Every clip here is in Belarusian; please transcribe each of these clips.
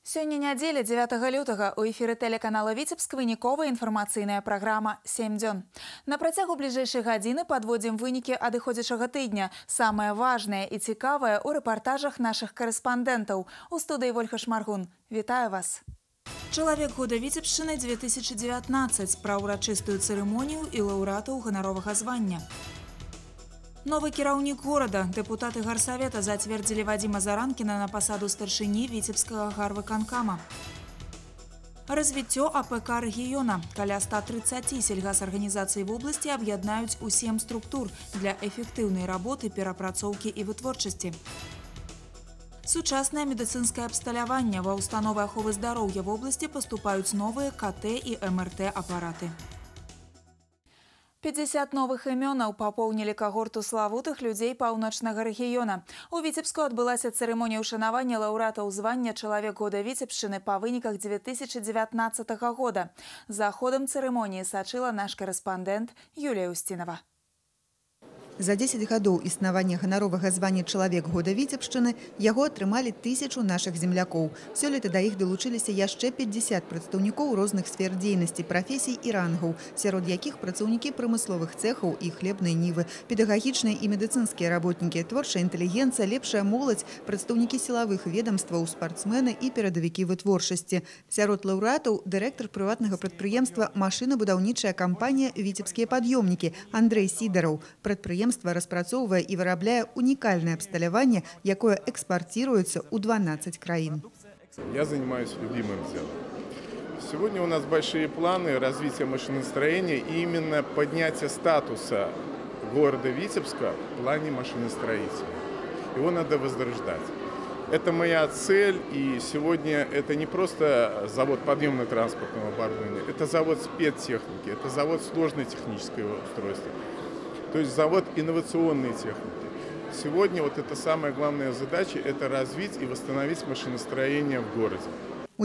Сёння нядзеля 9 лютага у эфіры тэлеканала Віцебск выніковая інфармацыйная праграма «7 дзён». На працягу бліжэйшай гадзіны падводзім вынікі адыходзячага тыдня. Самае важнае і цікавае ў рэпартажах нашых карэспандэнтаў. У студыі Вольга Шмаргун. Вітаю вас! Чалавек года Віцебшчыны 2019 пра ўрачыстую цырымонію і лаўрэатаў ганаровага звання. Новый кіраўнік горада, дэпутаты гарсавета зацвердзілі Вадзіма Заранкіна на пасаду старшыні Віцебскага гарвыканкама. Развіццё АПК рэгіёна. Каля 130 сельгасарганізацый вобласці аб'яднаюць у 7 структур для эфектыўнай работы, перапрацоўкі і вытворчасці. Сучаснае медыцынскае абсталяванне. Ва ўстановы аховы здароўя вобласці паступаюць новыя КТ і МРТ-апараты. 50 новых імёнаў папоўнілі кагорту славутых людзей паўночнага рэгіёна. У Віцебску адбылася цырымонія ўшанавання лаўрэатаў звання «Чалавек года Віцебшчыны» па выніках 2019 года. За ходам цырымоніі сачыла наш карэспандэнт Юлія Устінова. За 10 гадоў існавання ганаровага звання «Чалавек года Віцебшчыны» яго атрымалі 1000 нашых землякоў. Сёлета да іх далучыліся яшчэ 50 прадстаўнікоў розных сфер дзейнасці, прафесій і рангаў, сярод якіх працаўнікі прамысловых цэхаў і хлебнай нівы, педагагічныя і медыцынскія работнікі, творчая інтэлігенцыя, лепшая моладзь, прадстаўнікі сілавых ведамстваў, спартсмены і перадавікі вытворчасці. Сярод лаўрэатаў дырэктар прыватнага прадпрыемства «Машынабудаўнічая кампанія «Віцебскія пад'ёмнікі» Андрэй Сідараў. Прадпрыемства распрацоўвае і вырабляе унікальнае абсталяванне, якое экспартируется у 12 краін. Я занимаюсь любимым делом. Сегодня у нас большие планы развития машиностроения и именно поднятия статуса города Витебска в плане машиностроителя. Его надо возрождать. Это моя цель, и сегодня это не просто завод подъемно-транспортного оборудования, это завод спецтехники, это завод сложной технической устройства. То есть завод инновационной техники. Сегодня вот это самая главная задача – это развить и восстановить машиностроение в городе. У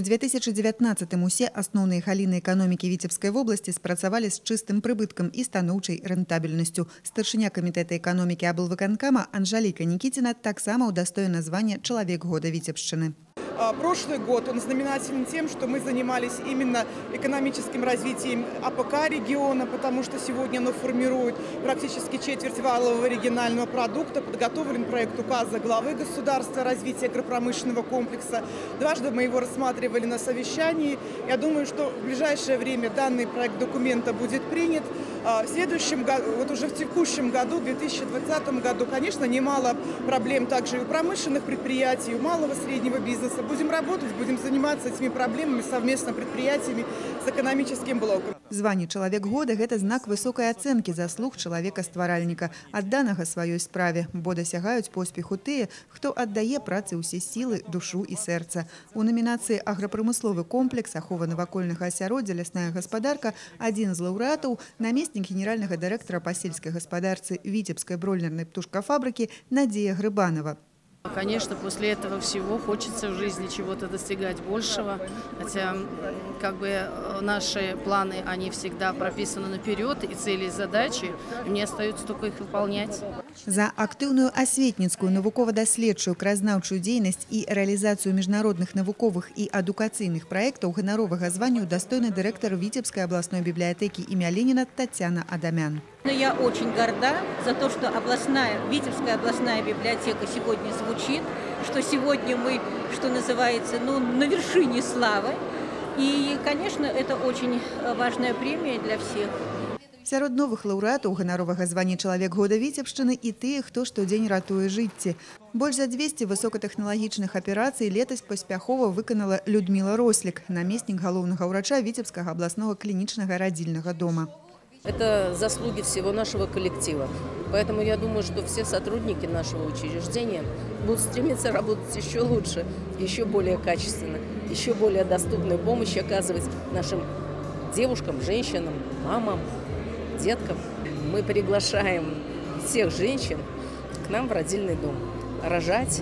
2019-м усе асноўныя галіны эканомікі Віцебскай вобласці спрацавалі з чыстым прыбыткам і станоўчай рэнтабельнасцю. Старшыня камітэта эканомікі аблвыканкама Анжаліка Нікіціна таксама ўдастоена звання «Чалавек года Віцебшчыны». Прошлый год он знаменателен тем, что мы занимались именно экономическим развитием АПК региона, потому что сегодня оно формирует практически четверть валового регионального продукта. Подготовлен проект указа главы государства о развитии агропромышленного комплекса. Дважды мы его рассматривали на совещании. Я думаю, что в ближайшее время данный проект документа будет принят. В следующем году, вот уже в текущем году, в 2020 году, конечно, немало проблем также и у промышленных предприятий, и у малого и среднего бизнеса. Будем работать, будем заниматься этими проблемами совместно с предприятиями, с экономическим блоком. Званне «Чалавек года» – гэта знак высокай ацэнкі заслуг чалавека-стваральніка, адданага сваёй справе, бо дасягаюць поспеху тыя, хто аддае працы ўсе сілы, душу і сэрца. У номінацыі «Аграпрамысловы комплекс», ахова навакольнага асяроддзя, лясная гаспадарка, адзін з лаўрэатаў – намеснік генеральнага дырэктара па сельскай гаспадарцы Віцебскай бройлернай птушкафабрыкі Надзея Грыбанова. Конечно, после этого всего хочется в жизни чего-то достигать большего, хотя как бы наши планы, они всегда прописаны наперед, и цели, и задачи, и мне остается только их выполнять. За актыўную асветніцкую, навукова-даследчую, краязнаўчую дзейнасць і рэалізацыю міжнародных навуковых і адукацыйных праектаў ганаровага звання удостоена дырэктар Витебской областной библиотеки имя Ленина Татьяна Адамян. Но я очень горда за то, что Витебская областная библиотека сегодня звучит, что сегодня мы, что называется, на вершине славы. И, конечно, это очень важная премия для всех. Сярод новых лаўрэатаў ганаровага звання «Чалавек года Віцебшчыны» і тыя, хто штодзень ратуе жыцці. Больш за 200 высокатэхналагічных аперацый летась паспяхова выканала Людмила Рослік, намеснік галоўнага ўрача Віцебскага абласнога клінічнага радзільнага дома. Это заслуги всего нашего коллектива. Поэтому я думаю, что все сотрудники нашего учреждения будут стремиться работать еще лучше, еще более качественно, еще более доступную помощь оказывать нашим девушкам, женщинам, мамам, деткам. Мы приглашаем всех женщин к нам в родильный дом. Рожать,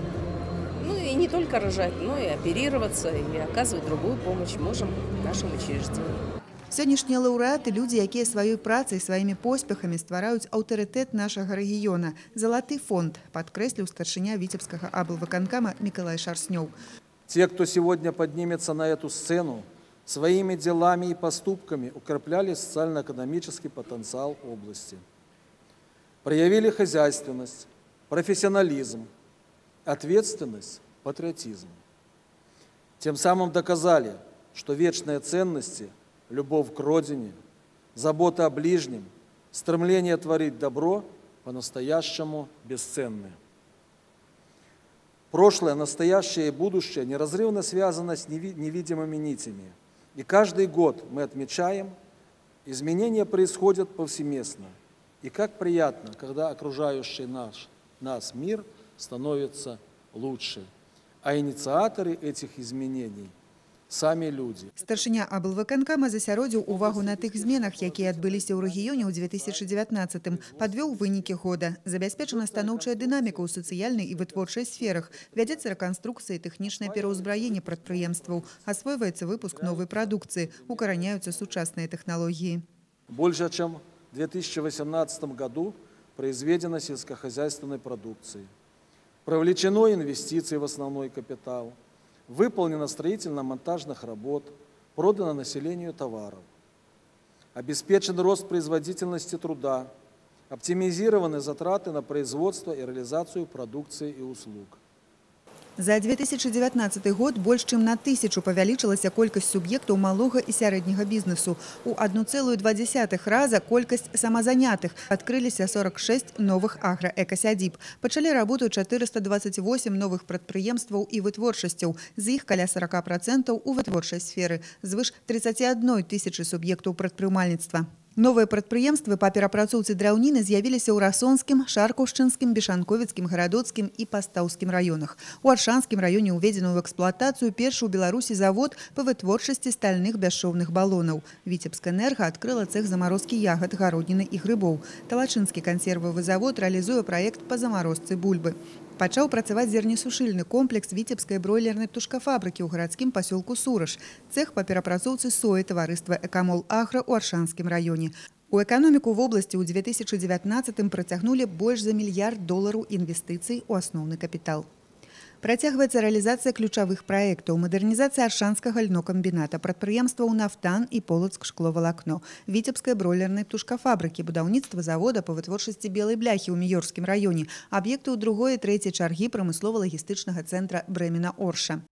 ну и не только рожать, но и оперироваться, и оказывать другую помощь можем в нашем учреждении. Сённяшнія лаўрэаты – людзі, якія сваёй працай, сваімі поспехамі ствараюць аўтарытэт нашага рэгіёна. Залаты фонд, падкрэсліў старшыня Віцебскага аблвыканкама Мікалай Шарснёў. Те, кто сегодня поднимется на эту сцену, своими делами и поступками укрепляли социально-экономический потенциал области. Проявили хозяйственность, профессионализм, ответственность, патриотизм. Тем самым доказали, что вечные ценности, любовь к родине, забота о ближнем, стремление творить добро по-настоящему бесценны. Прошлое, настоящее и будущее неразрывно связано с невидимыми нитями. И каждый год мы отмечаем, изменения происходят повсеместно. И как приятно, когда окружающий нас мир становится лучше. А инициаторы этих изменений – самі люди. Старшыня аблвыканкама засяродзіў увагу на тых зменах, якія адбыліся ў рэгіёне ў 2019-м, падвёў вынікі года. Забяспечана станоўчая дынаміка ў сацыяльнай і вытворчай сферах. Вядзецца рэканструкцыя і тэхнічнае пераўзбраенне прадпрыемстваў. Асвойваецца выпуск новай прадукцыі. Укараняюцца сучасныя тэхналогіі. Больше, чем в 2018 году произведено сельскохозяйственной продукции. Привлечено инвестиции в основной капитал. Выполнено строительно-монтажных работ, продано населению товаров. Обеспечен рост производительности труда, оптимизированы затраты на производство и реализацию продукции и услуг. За 2019 год больш чым на 1000 павялічылася колькасць суб'ектаў малога і сярэдняга бізнесу. У 1,2 раза колькасць самазанятых. Адкрыліся 46 новых аграэкасядзіб. Пачалі работу 428 новых прадпрыемстваў і вытворчасцяў. З іх каля 40% у вытворчай сферы. Звыш 31 тысячы суб'ектаў прадпрымальніцтва. Новыя прадпрыемствы па перапрацоўцы драўніны з'явіліся ў Расонскім, Шаркаўшчынскім, Бешанковіцкім, Гарадоцкім і Пастаўскім раёнах. У Аршанскім раёне ўведзены ў эксплуатацыю першы ў Беларусі завод па вытворчасці стальных бясшоўных балонаў. Віцебскэнерга адкрыла цэх замарозкі ягад, гародніны і грыбоў. Талачынскі кансервавы завод рэалізуе праект па замарозцы бульбы. Пачаў працаваць зернесушыльны комплекс віцебскай бройлернай птушкафабрыкі ў гарадскім пасёлку Сураж. Цэх па перапрацоўцы соі таварыства «Экамол Агра» ў Аршанскім раёне. У эканоміку вобласці ў 2019-м працягнулі больш за $1 мільярд інвестыцый у асноўны капітал. Працягваецца рэалізацыя ключавых праектаў, мадэрнізацыя Аршанскага льнокамбіната, прадпрыемстваў «Нафтан» і «Полацк шкловалакно», віцебскай бройлернай птушкафабрыкі, будаўніцтва завода па вытворчасці белай бляхі ў Міёрскім раёне, аб'екты ў другой і трэцяй чаргі прамыслова-лагістычнага цэнтра Бремена-Орша.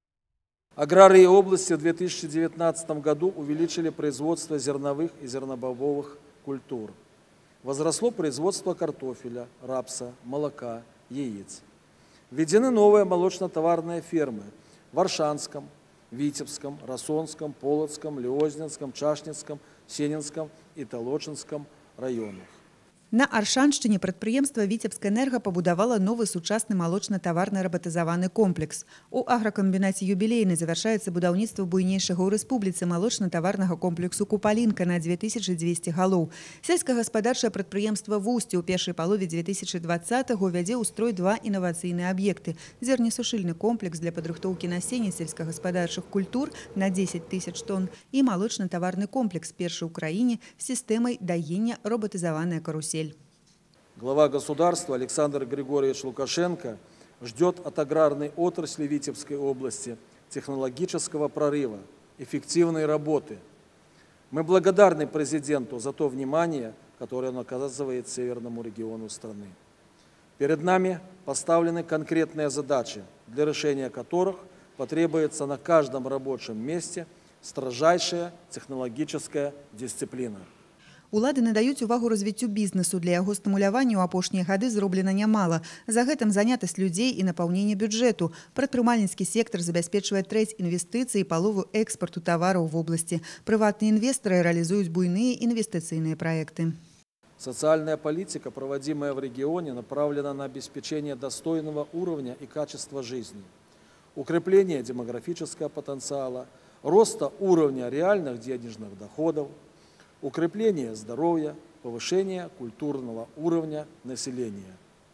Аграрии области в 2019 году увеличили производство зерновых и зернобобовых культур. Возросло производство картофеля, рапса, молока, яиц. Введены новые молочно-товарные фермы в Аршанском, Витебском, Расонском, Полоцком, Леознинском, Чашницком, Сенинском и Толочинском районах. На Аршаншчыне прадпрыемства «Віцебскэнерга» пабудавала новы сучасны малочна-таварны рабатызаваны комплекс. У агракамбінаце «Юбілейны» завяршаецца будаўніцтва буйнейшага ў рэспубліцы малочна-таварнага комплексу «Купалінка» на 2200 галоў. Сельскагаспадарчае прадпрыемства «Вусці» ў першай палове 2020-го вядзе ў строй 2 інавацыйныя аб'екты. Зернесушыльны комплекс для падрыхтоўкі насення сельскагаспадарчых культур на 10 000 тонн і малочна-таварны комплекс першы ў краіне з сістэмай даення роботизаваная карусель. Глава государства Александр Григорьевич Лукашенко ждет от аграрной отрасли Витебской области технологического прорыва, эффективной работы. Мы благодарны президенту за то внимание, которое он оказывает северному региону страны. Перед нами поставлены конкретные задачи, для решения которых потребуется на каждом рабочем месте строжайшая технологическая дисциплина. Улады надаюць увагу развіццю бізнесу. Для яго стымулявання ў апошнія гады зроблена нямала. За гэтым занятасць людзей і напаўненне бюджэту. Прадпрымальніцкі сектар забяспечвае трэць інвестыцый і палову экспарту тавараў в области. Прыватныя інвестары рэалізуюць буйныя інвестыцыйныя праекты. Социальная политика, проводимая в регионе, направлена на обеспечение достойного уровня и качества жизни, укрепление демографического потенциала, роста уровня реальных денежных доходов, укрепление здоровья, повышение культурного уровня населения.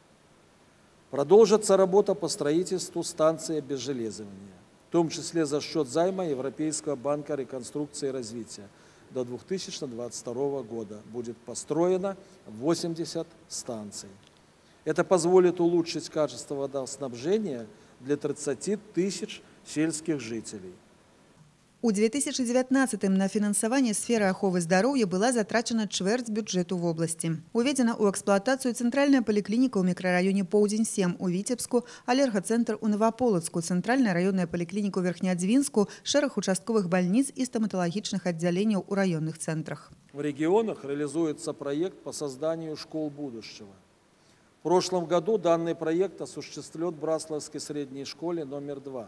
Продолжится работа по строительству станции обезжелезывания, в том числе за счет займа Европейского банка реконструкции и развития. До 2022 года будет построено 80 станций. Это позволит улучшить качество водоснабжения для 30 000 сельских жителей. У 2019-м на фінансаванне сферы аховы здароўя была затрачана чвэрць бюджэту в области. Уведзена ў эксплуатацыю цэнтральная паліклініка ў мікрараёне Поўдзень-7 у Віцебску, алергацэнтр у Новополоцку, цэнтральная раённая паліклініка ў Верхнеадзвінску, шэраг участковых бальніц і стоматалагічных аддзяленняў у раённых цэнтрах. В регионах реализуется проект по созданию школ будущего. В прошлом году данный проект осуществлен в Браславской средней школе номер 2.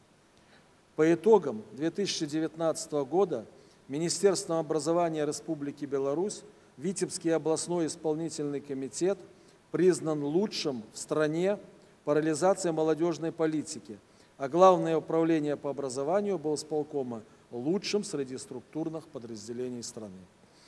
По итогам 2019 года Министерством образования Республики Беларусь Витебский областной исполнительный комитет признан лучшим в стране по реализации молодежной политики, а Главное управление по образованию облсполкома лучшим среди структурных подразделений страны.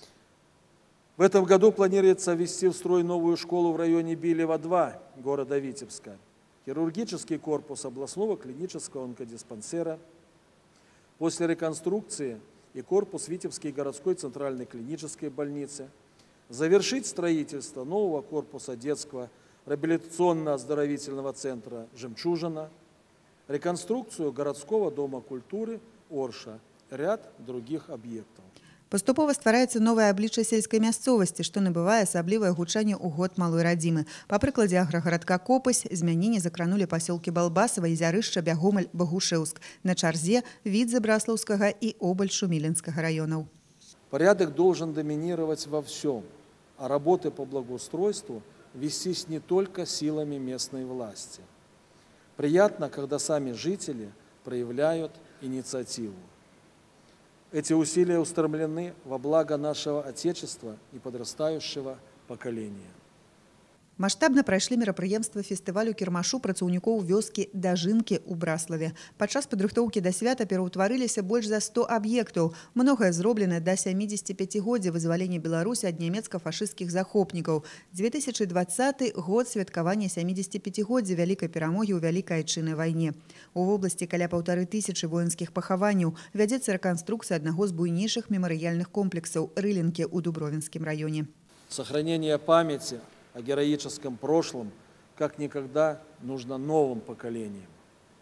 В этом году планируется ввести в строй новую школу в районе Билева-2 города Витебска, хирургический корпус областного клинического онкодиспансера, после реконструкции и корпус Витебской городской центральной клинической больницы, завершить строительство нового корпуса детского реабилитационно-оздоровительного центра «Жемчужина», реконструкцию городского дома культуры «Орша», ряд других объектов. Паступова ствараецца новае аблічча сельскай мясцовасці, што набывае асаблівае гучанне ў год малой радзімы. Па прыкладзе аграгарадка Копаць змяненні закранулі пасёлкі Балбасава, Ізярышча, Бягомаль, Багушэўск. На чарзе Відзы Браслаўскага і Обаль-Шуміленскага раёнаў. Порядок должен доминировать во всем, а работы по благоустройству вестись не только силами местной власти. Приятно, когда сами жители проявляют инициативу. Эти усилия устремлены во благо нашего Отечества и подрастающего поколения. Маштабна прайшлі мерапрыемствы фестывалю кірмашу працаўнікоў вёскі Дажынкі ў Браславе. Падчас падрыхтоўкі да свята пераўтварыліся больш за 100 аб'ектаў. Многае зроблена да 75-годдзя вызвалення Беларусі ад нямецка-фашысцкіх захопнікаў. 2020 год святкавання 75-годдзя вялікай перамогі ў Вялікай Айчыннай вайне. У вобласці каля 1500 воінскіх пахаванняў. Вядзецца рэканструкцыя аднаго з буйнейшых мемарыяльных комплексаў Рылінкі ў Дубровінскім раёне. Сохранение памяти о героическом прошлом как никогда нужно новым поколениям.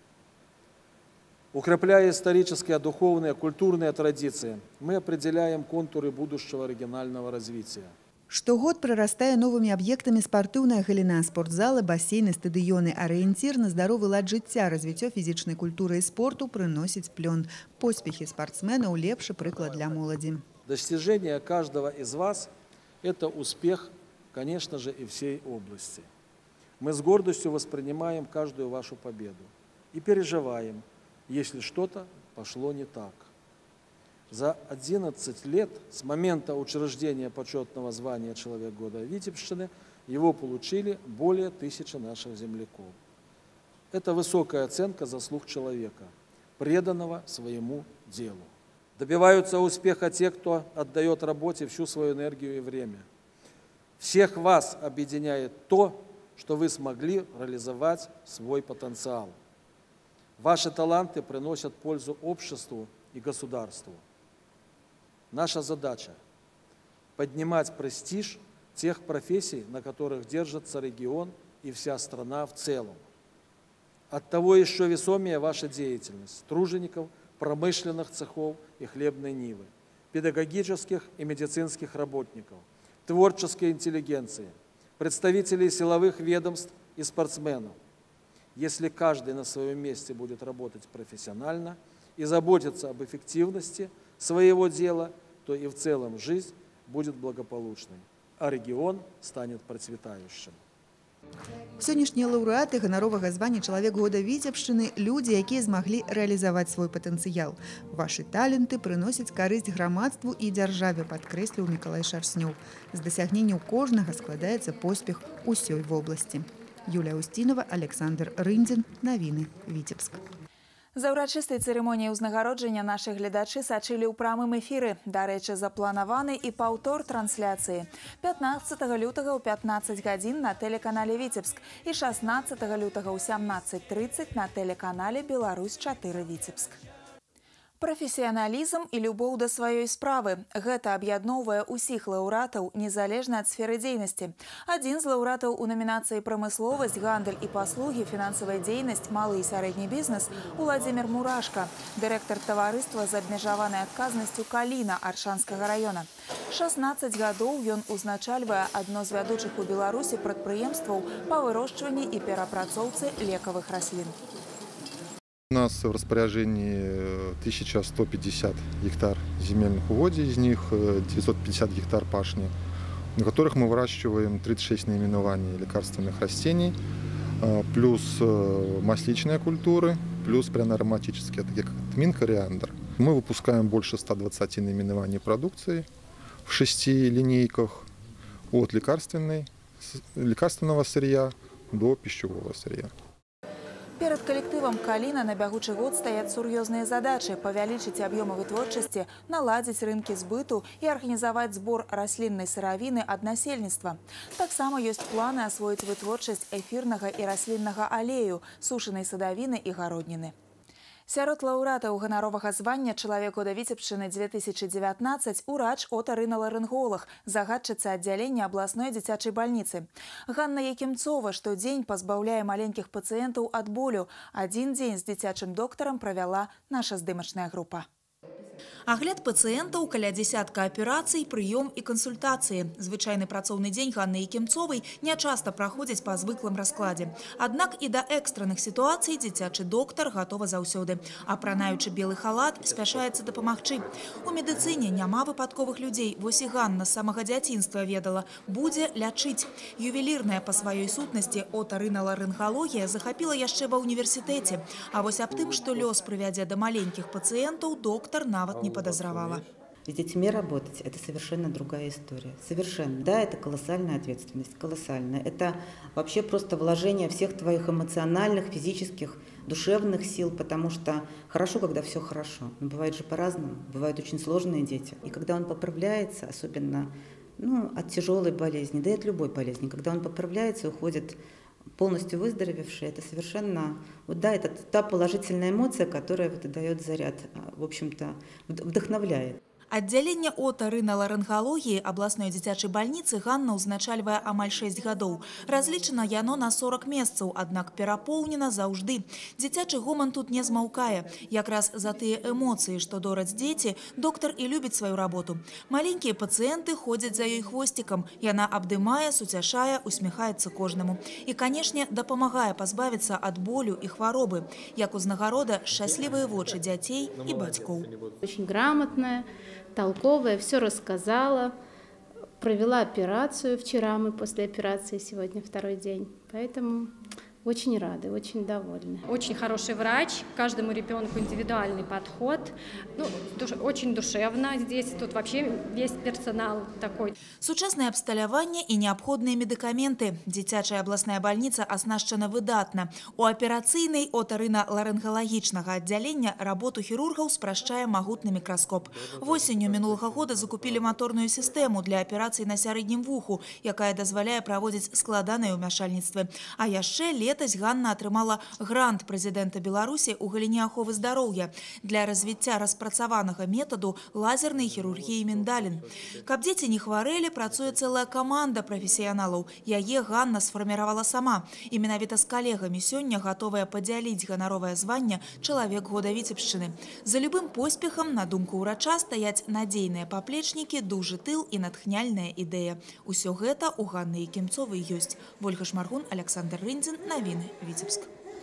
Укрепляя исторические, духовные, культурные традиции, мы определяем контуры будущего регионального развития. Штогод прырастае новымі аб'ектамі спартыўная галіна, спортзалы, басейны, стадыёны. Арыенцір на здаровы лад жыцця, развіццё фізічнай культуры і спорту прыносіць плён. Поспехі спортсменаў лепшы прыклад для моладзі. Достижение каждого из вас – это успех, конечно же, и всей области. Мы с гордостью воспринимаем каждую вашу победу и переживаем, если что-то пошло не так. За 11 лет с момента учреждения почетного звания «Человек года» Витебщины его получили более 1000 наших земляков. Это высокая оценка заслуг человека, преданного своему делу. Добиваются успеха те, кто отдает работе всю свою энергию и время. Всех вас объединяет то, что вы смогли реализовать свой потенциал. Ваши таланты приносят пользу обществу и государству. Наша задача – поднимать престиж тех профессий, на которых держится регион и вся страна в целом. Оттого еще весомее ваша деятельность тружеников, промышленных цехов и хлебной нивы, педагогических и медицинских работников, творческой интеллигенции, представителей силовых ведомств и спортсменов. Если каждый на своем месте будет работать профессионально и заботиться об эффективности своего дела, то и в целом жизнь будет благополучной, а регион станет процветающим. Сённяшнія лаўрэаты ганаровага звання «Чалавек года» Віцебшчыны – людзі, якія змаглі рэалізаваць свой патэнцыял. Вашы таленты прыносяць карысць грамадству і дзяржаве, падкрэсліў Мікалай Шарснёў. З дасягненняў кожнага складаецца поспех усёй вобласці. Юлія Устінова, Александр Рындзін. Навіны. Віцебск. За ўрачыстай цырымоніяй узнагароджання нашы гледачы сачылі ў прамым эфіры. Дарэчы, запланаваны і паўтор трансляцыі. 15 лютага ў 15 гадзін на тэлеканале «Віцебск» і 16 лютага ў 17:30 на тэлеканале «Беларусь-4 Віцебск». Прафесіяналізм і любоў да сваёй справы. Гэта аб'ядноўвае ўсіх лаўрэатаў незалежна ад сферы дзейнасці. Адзін з лаўрэатаў у намінацыі «Прамысловасць, гандаль і паслугі, фінансавая дзейнасць, малы і сярэдні бізнес» Уладзімір Мурашка, дырэктар таварыства з абмежаванай адказнасцю «Каліна» Аршанскага района. 16 гадоў ён узначальвае адно з вядучых у Беларусі прадпрыемстваў па вырошчванні і перапрацоўцы лекавых раслін. У нас в распоряжении 1150 гектар земельных угодий, из них 950 гектар пашни, на которых мы выращиваем 36 наименований лекарственных растений, плюс масличные культуры, плюс пряно-ароматические, такие как тмин, кориандр. Мы выпускаем больше 120 наименований продукции в 6 линейках от лекарственного сырья до пищевого сырья. Перад калектывам «Каліна» на бягучы год стаяць сур'ёзныя задачы – павялічыць аб'ёмы вытворчасці, наладзіць рынкі збыту і арганізаваць збор расліннай сыравіны ад насельніцтва. Таксама ёсць планы асвоіць вытворчасць эфірнага і расліннага алею, сушанай садавіны і гародніны. Сярод лаўрэатаў ганаровага звання «Чалавек года Віцебшчыны 2019» урач отарыналарынголаг, загадчыца аддзялення абласной дзіцячай бальніцы. Ганна Якімцова штодзень пазбаўляе маленькіх пацыентаў ад болю. Адзін дзень з дзіцячым доктарам правяла наша здымачная група. Агляд пациентаў, каля дзесятка аперацый, прыём і кансультацыі. Звычайны працоўны дзень Ганны Якімцовай нячаста праходзіць па звыклым раскладзе. Аднак і да экстранных сітуацый дзіцячы доктар гатова заўсёды. Апранаючы белы халат, спяшаецца дапамагчы. У медыцыне няма выпадковых людзей. Вось і Ганна з самага дзяцінства ведала – будзе лячыць. Ювелірная па сваёй сутнасці отарыналарынгалогія захапіла яшчэ ва ўніверсітэце. А вось аб тым, што лёс прывядзе да маленькіх пацыентаў, доктар нават не подозревала. С детьми работать – это совершенно другая история. Совершенно. Да, это колоссальная ответственность, колоссальная. Это вообще просто вложение всех твоих эмоциональных, физических, душевных сил, потому что хорошо, когда все хорошо. Но бывает же по-разному. Бывают очень сложные дети. И когда он поправляется, особенно от тяжелой болезни, да и от любой болезни, когда он поправляется, уходит полностью выздоровевший, это совершенно, это та положительная эмоция, которая дает заряд, в общем-то, вдохновляет. Аддзяленне отарыналарынгалогіі абласной дзіцячай бальніцы Ганна ўзначальвае амаль 6 гадоў. Разлічана яно на 40 месцаў, аднак перапоўнена заўжды. Дзіцячы гоман тут не змаўкае. Якраз за тыя эмоцыі, што дораць дзеці, доктар і любіць сваю работу. Маленькія пацыенты ходзяць за ёй хвосцікам. Яна абдымае, суцяшае, усміхаецца кожнаму. І, канешне, дапамагае пазбавіцца ад болю і хваробы. Як узнагарода, шчаслівыя вочы дзяцей і бацькоў. Очень грамотная, толковая, все рассказала, провела операцию. Вчера мы после операции, сегодня второй день. Поэтому очень рады, очень довольны. Очень хороший врач, каждому ребенку индивидуальный подход. Очень душевно здесь, тут вообще весь персонал такой. Сучаснае абсталяванне і неабходныя медыкаменты. Дзіцячая абласная бальніца аснашчана выдатна. У аперацыйнай отарыналарынгалагічнага аддзялення работу хірургаў спрашчае магутны мікраскоп. Восенню мінулага года закупілі маторную сістэму для аперацый на сярэднім вуху, якая дазваляе праводзіць складаныя ўмяшальніцтвы. А яшчэ летась Ганна атрымала грант прэзідэнта Беларусі ў галіне аховы здароўя для развіцця распрацаванага метаду лазернай хірургіі міндалін. Каб дзеці не хварэлі, працуе цэлая каманда прафесіяналаў. Яе Ганна сфарміравала сама. І менавіта з калегамі сёння гатовая падзяліць ганаровае званне «Чалавек года Віцебшчыны». За любым поспехам, на думку ўрача, стаяць надзейныя паплечнікі, дужы тыл і натхняльная ідэя. Усё гэта у Ганны Якімцовай ёсць. Вольга Шмаргун, Александр Рындзін, Навіны, Віцебск.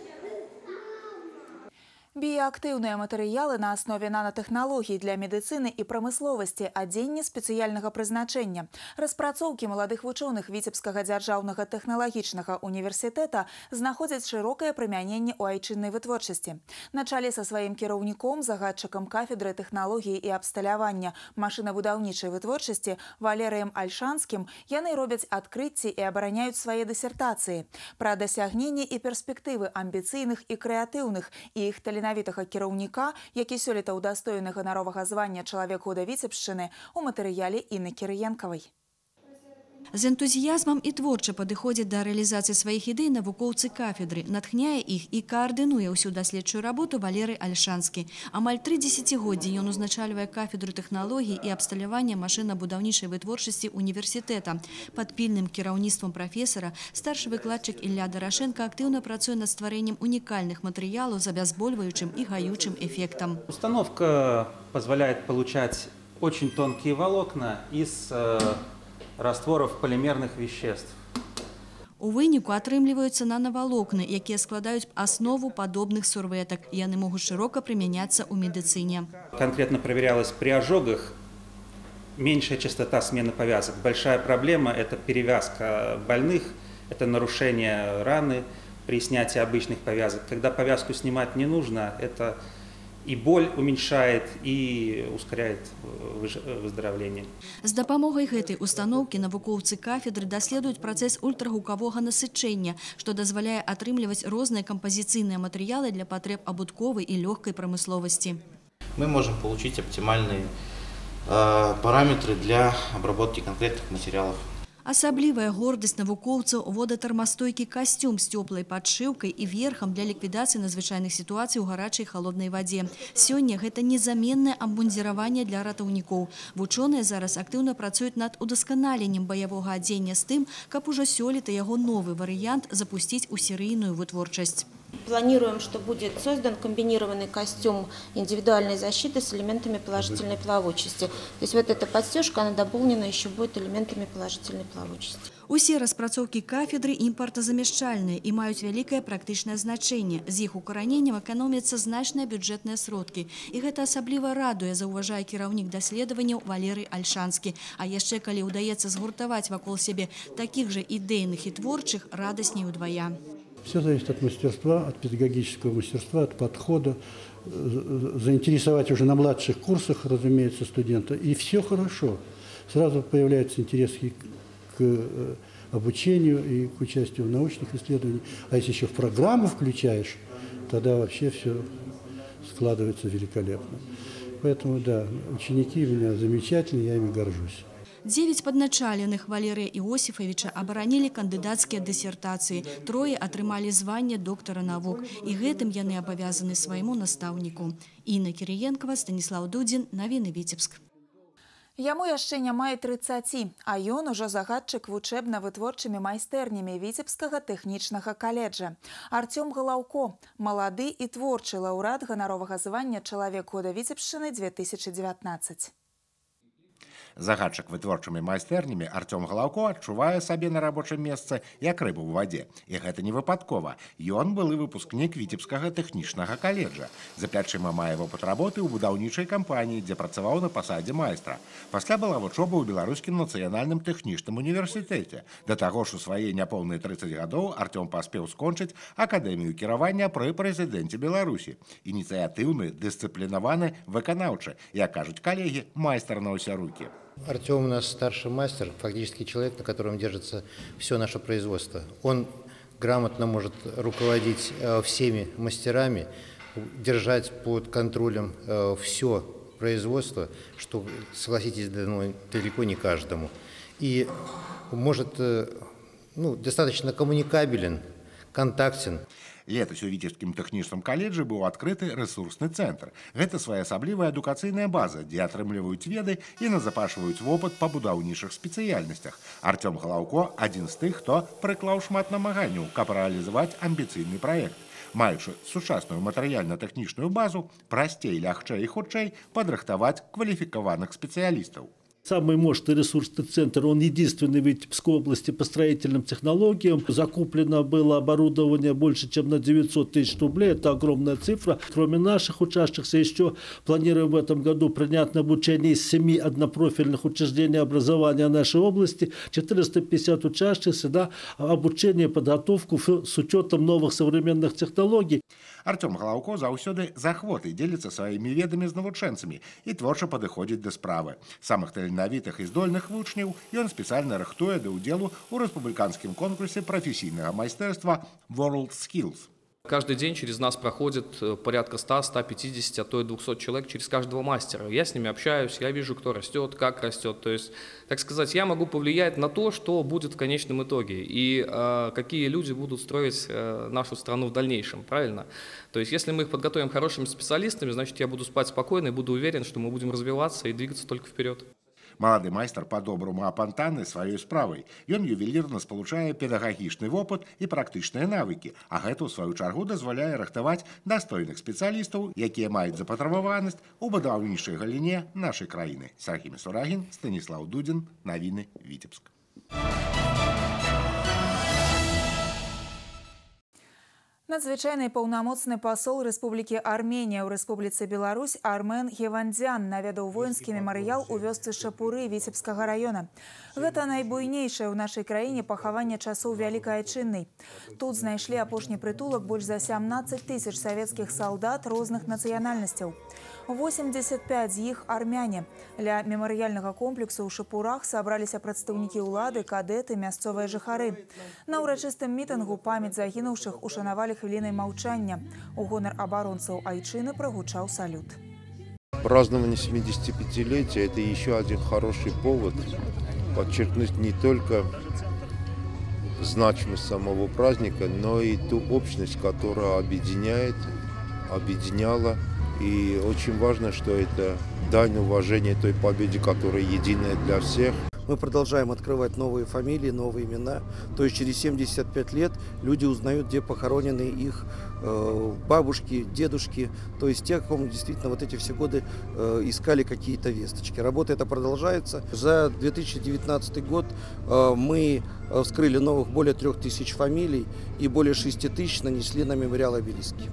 Біяактыўныя матэрыялы на аснове нанотэхналогій для медыцыны і прамысловасці, адзенне спецыяльнага прызначэння. Распрацоўкі маладых вучоных Віцебскага дзяржаўнага тэхналагічнага універсітэта знаходзяць шырокае прымяненне ў айчыннай вытворчасці. На чале са сваім кіраўніком, загадчыкам кафедры тэхналогіі і абсталявання машынабудаўнічай вытворчасці Валерыем Альшанскім яны робяць адкрыцці і абараняюць свае дысертацыі. Пра дасягненні і перспектывы амбіцыйных і крэатыўных і іх таленавітых кіраўніка, які сёлета ўдастоены ганаровага звання «Чалавек года Віцебшчыны» у матэрыяле Інны Кірыенкавай. З энтузіязмам і творча падыходзяць да рэалізацыі сваіх ідэй навукоўцы кафедры, натхняе іх і каардынуе ўсю даследчую работу Валерый Альшанскі. Амаль 3 дзесяцігоддзі ён узначальвае кафедру тэхналогій і абсталявання машынабудаўнічай вытворчасці універсітэта. Пад пільным кіраўніцтвам прафесара старшы выкладчык Ілля Дарашенко актыўна працуе над стварэннем унікальных матэрыялаў з абязбольваючым і гаючым эффектам. Установка позволяет получать очень тонкие волокна из растворов полимерных веществ. У выніку атрымліваюцца нанавалокны, якія складаюць аснову падобных сурветак. Яны могуць шырока прымяняцца ў медыцыне. Конкретно проверялось при ожогах меньшая частота смены повязок. Большая проблема – это перевязка больных, это нарушение раны при снятии обычных повязок. Когда повязку снимать не нужно, это и боль уменьшает, и ускоряет выздоровление. З дапамогай гэтай установкі навукоўцы кафедры даследуюць працэс ультрагукавога насычэння, што дазваляе атрымліваць розныя кампазіцыйныя матэрыялы для патрэб абутковай і лёгкай прамысловасці. Мы можем получить оптимальные параметры для обработки конкретных материалов. Асаблівая гордасць навукоўцаў водатармастойкі касцюм з цёплай падшыўкай і верхам для ліквідацыі надзвычайных сітуацый у гарачай і халоднай вадзе. Сёння гэта незаменнае абмундзіраванне для ратаўнікоў. Вучоныя зараз актыўна працуюць над удасканаленнем баявога адзення з тым, каб ужо сёлета яго новы варыянт запусціць у серыйную вытворчасць. Планируем, что будет создан комбинированный костюм индивидуальной защиты с элементами положительной плавучести. То есть вот эта подстежка, она дополнена еще будет элементами положительной плавучести. Усе распрацоўкі кафедры імпартазамяшчальныя і маюць вялікае практычнае значэнне. З іх укараненнем эканомяцца значныя бюджэтныя сродкі. І гэта асабліва радуе, заўважае кіраўнік даследаванняў Валерый Альшанскі. А яшчэ калі ўдаецца згуртаваць вакол сябе такіх жа ідэйных і творчых, радасней удвая. Все зависит от мастерства, от педагогического мастерства, от подхода. Заинтересовать уже на младших курсах, разумеется, студента. И все хорошо. Сразу появляется интерес и к обучению, и к участию в научных исследованиях. А если еще в программу включаешь, тогда вообще все складывается великолепно. Поэтому, да, ученики у меня замечательные, я ими горжусь. 9 падначаленых Валерия Иосифовича абаранілі кандыдацкія дысертацыі. 3 атрымалі званне доктара навук. І гэтым яны абавязаны свайму настаўніку. Інна Кірыенкова, Станіслаў Дудзін, навіны Віцебск. Яму яшчэ няма 30, а ён ужо загадчык вучэбна-вытворчымі майстэрнямі Віцебскага тэхнічнага каледжа. Артём Галаўко, малады і творчы лаўрэат ганаровага звання «Чалавек года Віцебшчыны 2019». Загадчык вытворчымі майстэрнямі Артём Галаўко адчувае сабе на рабочым месцы як рыбу ў вадзе. І гэта не выпадкова. Ён былы выпускнік Віцебскага тэхнічнага каледжа. За плячыма мае вопыт работы ў будаўнічай кампаніі, дзе працаваў на пасадзе майстра. Пасля была вучоба ў Беларускім нацыянальным тэхнічным універсітэце. Да таго ж у свае няпоўныя 30 гадоў Артём паспеў скончыць акадэмію кіравання пры прэзідэнце Беларусі. Ініцыятыўны, дысцыплінаваны, выканаўчы, як кажуць калегі, майстар на ўсе рукі. Артем у нас старший мастер, фактически человек, на котором держится все наше производство. Он грамотно может руководить всеми мастерами, держать под контролем все производство, что, согласитесь, далеко не каждому. И может, достаточно коммуникабелен, контактен. Летась у Віцебскім тэхнічным каледжы быў адкрыты рэсурсны цэнтр. Гэта своеасаблівая адукацыйная база, дзе атрымліваюць веды і назапашваюць вопыт па будаўнічых спецыяльнасцях. Артём Галаўко – адзін з тых, хто прыклаў шмат намаганняў, каб рэалізаваць амбіцыйны праект. Маючы сучасную матэрыяльна-тэхнічную базу, прасцей, лягчэй і хутчэй падрыхтаваць кваліфікаваных спецыялістаў. Самый мощный ресурсный центр, он единственный в Витебской области по строительным технологиям. Закуплено было оборудование больше, чем на 900 тысяч рублей. Это огромная цифра. Кроме наших учащихся, еще планируем в этом году принять на обучение из 7 однопрофильных учреждений образования нашей области 450 учащихся на обучение, подготовку с учетом новых современных технологий. Артём Галаўко заўсёды з ахвотай дзеліцца сваімі ведамі з навучэнцамі і творча падыходзіць да справы. Самых таленавітых і здольных вучняў ён спецыяльна рыхтуе да ўдзелу ў рэспубліканскім конкурсе прафесійнага майстэрства World Skills. Каждый день через нас проходит порядка 100, 150, а то и 200 человек через каждого мастера. Я с ними общаюсь, я вижу, кто растет, как растет. То есть, так сказать, я могу повлиять на то, что будет в конечном итоге и какие люди будут строить нашу страну в дальнейшем, правильно? То есть, если мы их подготовим хорошими специалистами, значит, я буду спать спокойно и буду уверен, что мы будем развиваться и двигаться только вперед. Малады майстар па-доброму апантаны сваёй справай. Ён ювелірна спалучае педагагічны вопыт і практычныя навыкі, а гэта ў сваю чаргу дазваляе рыхтаваць дастойных спецыялістаў, якія маюць запатрабаванасць у будаўнічай галіне нашай краіны. Сергей Сурагін, Станіслав Дудзін, навіны Віцебск. Надзвычайны паўнамоцны пасол Рэспублікі Арменія ў Рэспубліцы Беларусь Армен Гевандзян наведаў воінскі мемарыял у вёсцы Шапуры Віцебскага раёна. Гэта найбуйнейшае ў нашай краіне пахаванне часоў Вялікай Айчыннай. Тут знайшлі апошні прытулак больш за 17 тысяч савецкіх салдат розных нацыянальнасцяў. 85 з іх армяне. Ля мемарыяльнага комплексу ў Шапурах сабраліся прадстаўнікі ўлады, кадэты, мясцовыя жыхары. На ўрачыстым мітынгу памяць загінуўшых ушанавалі хвілінай маўчання. У гонар абаронцаў Айчыны прогучаў салют. Празднование 75-летия – это еще один хороший повод подчеркнуть не только значимость самого праздника, но и ту общность, которая объединяла. И очень важно, что это дань уважения той победе, которая единая для всех. Мы продолжаем открывать новые фамилии, новые имена. То есть через 75 лет люди узнают, где похоронены их бабушки, дедушки. То есть те, кому действительно вот эти все годы искали какие-то весточки. Работа эта продолжается. За 2019 год мы вскрыли новых более 3000 фамилий и более 6000 нанесли на мемориал обелиски.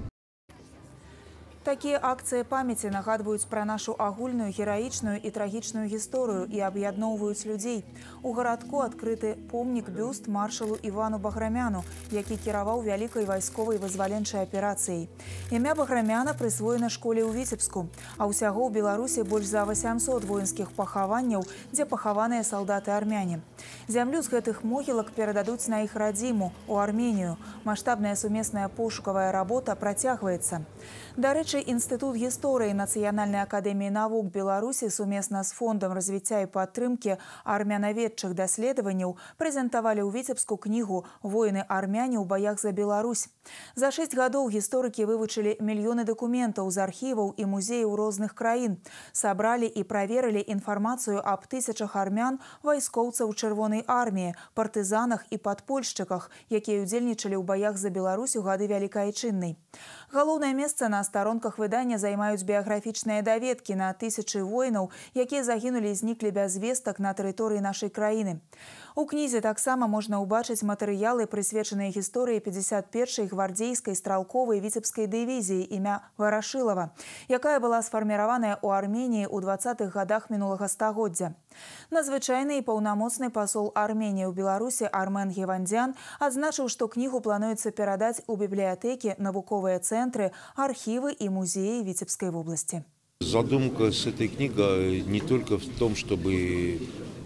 Такія акцыі памяці нагадваюць пра нашу агульную гераічную і трагічную гісторыю і аб'ядноўваюць людзей. У гарадку адкрыты помнік-бюст маршалу Івану Баграмяну, які кіраваў вялікай вайсковай вызваленчай аперацыяй. Імя Баграмяна прысвоена школе ў Віцебску, а ўсяго ў Беларусі больш за 800 воінскіх пахаванняў, дзе пахаваныя салдаты-армяне. Зямлю з гэтых могілак перададуць на іх радзіму, у Арменію. Маштабная сумесная пошукавая работа працягваецца. Дарэчы, Інстытут гісторыі Нацыянальнай акадэміі навук Беларусі сумесна з Фондам развіцця і падтрымкі армянаведчых даследаванняў прэзентавалі ў Віцебску кнігу «Воіны-армяне ў баях за Беларусь». За 6 гадоў гісторыкі вывучылі мільёны дакументаў з архіваў і музеяў розных краін, сабралі і праверылі інфармацыю аб тысячах армян, вайскоўцаў Чырвонай арміі, партызанах і падпольшчыках, якія ўдзельнічалі ў баях за Беларусь у гады Вялікай Айчыннай. Галоўнае месца на старонках выдання займаюць біяграфічныя даведкі на тысячы воінаў, якія загінулі і зніклі без вестак на тэрыторыі нашай краіны. У кнізе таксама можна ўбачыць матэрыялы, прысвечаныя гісторыі 51-й гвардзейскай стралковай віцебскай дывізіі імя Варашылава, якая была сфарміраваная ў Арменіі ў 20-х гадах мінулага стагоддзя. Надзвычайны і паўнамоцны пасол Арменіі ў Беларусі Армен Гевандзян адзначыў, што кнігу плануецца перадаць у бібліятэкі, навуковыя цэнтры, архівы и музеи Витебской области. Задумка с этой книгой не только в том, чтобы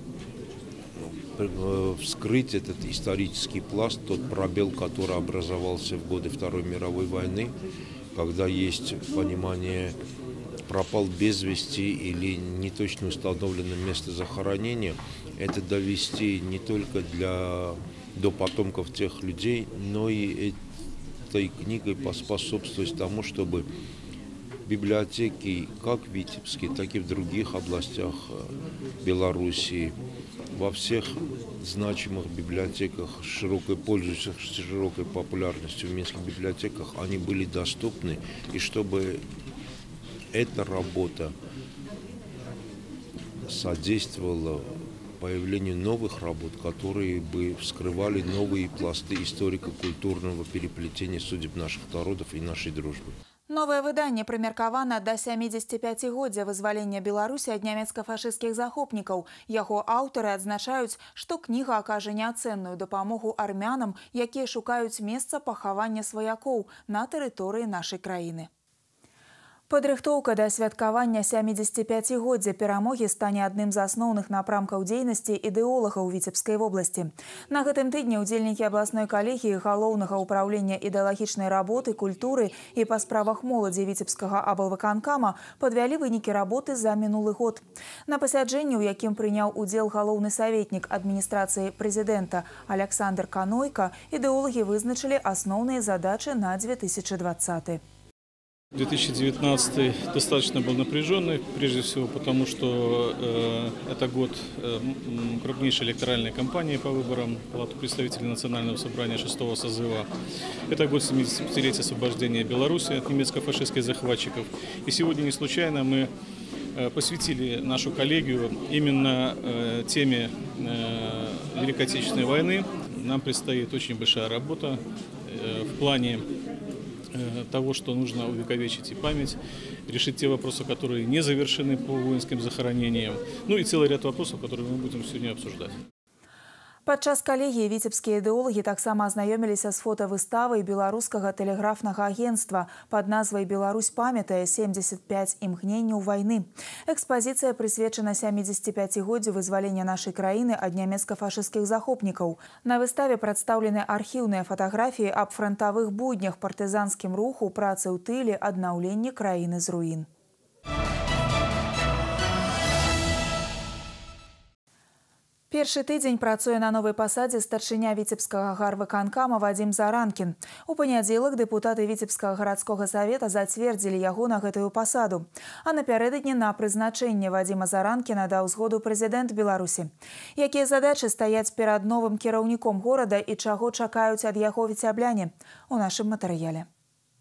вскрыть этот исторический пласт, тот пробел, который образовался в годы Второй мировой войны, когда есть понимание пропал без вести или неточно установлено место захоронения, это довести не только до потомков тех людей, но и этой книгой поспособствовать тому, чтобы библиотеки как в Витебске, так и в других областях Белоруссии, во всех значимых библиотеках, пользующихся широкой популярностью в минских библиотеках, они были доступны, и чтобы эта работа содействовала появлению новых работ, которые бы вскрывали новые пласты историко-культурного переплетения судеб наших народов и нашей дружбы. Новае выданне прымеркавана да 75-годдзя вызвалення Беларусі ад нямецка-фашысцкіх захопнікаў. Яго аўтары адзначаюць, што кніга акажа неацэнную дапамогу армянам, якія шукаюць месца пахавання сваякоў на тэрыторыі нашай краіны. Падрыхтоўка да святкавання 75-годдзя перамогі стане адным з асноўных напрамкаў дзейнасці ідэолагаў Віцебскай вобласці. На гэтым тыдні ўдзельнікі абласной калегіі галоўнага ўпраўлення ідэалагічнай работы, культуры і па справах моладзі Віцебскага аблвыканкама падвялі вынікі работы за мінулы год. На пасяджэнні, у якім прыняў удзел галоўны саветнік адміністрацыі прэзідэнта Александр Канойка, ідэолагі вызначылі асноўныя задачы на 2020. 2019 достаточно был напряженный, прежде всего потому, что это год крупнейшей электоральной кампании по выборам Палаты представителей Национального собрания 6-го созыва. Это год 75-летия освобождения Беларуси от немецко-фашистских захватчиков. И сегодня не случайно мы посвятили нашу коллегию именно теме Великой Отечественной войны. Нам предстоит очень большая работа в плане того, что нужно увековечить и память, решить те вопросы, которые не завершены по воинским захоронениям, ну и целый ряд вопросов, которые мы будем сегодня обсуждать. Падчас калегіі віцебскія ідэолагі таксама азнаёміліся з фотавыставай беларускага тэлеграфнага агенцтва пад назвай «Беларусь памятае 75 імгненняў вайны». Экспазіцыя прысвечана 75-годдзю вызвалення нашай краіны ад нямецка-фашысцкіх захопнікаў. На выставе прадстаўлены архіўныя фатаграфіі аб франтавых буднях, партызанскім руху, працы ў тыле, аднаўленні краіны з руін. Першы тыдзень працуе на новай пасадзе старшыня Віцебскага гарвыканкама Вадзім Заранкін. У панядзелак дэпутаты Віцебскага гарадскога савета зацвердзілі яго на гэтую пасаду. А напярэдадні на прызначэнне Вадзіма Заранкіна даў згоду прэзідэнт Беларусі. Якія задачы стаяць перад новым кіраўніком горада і чаго чакаюць ад яго віцябляне? У нашым матэрыяле.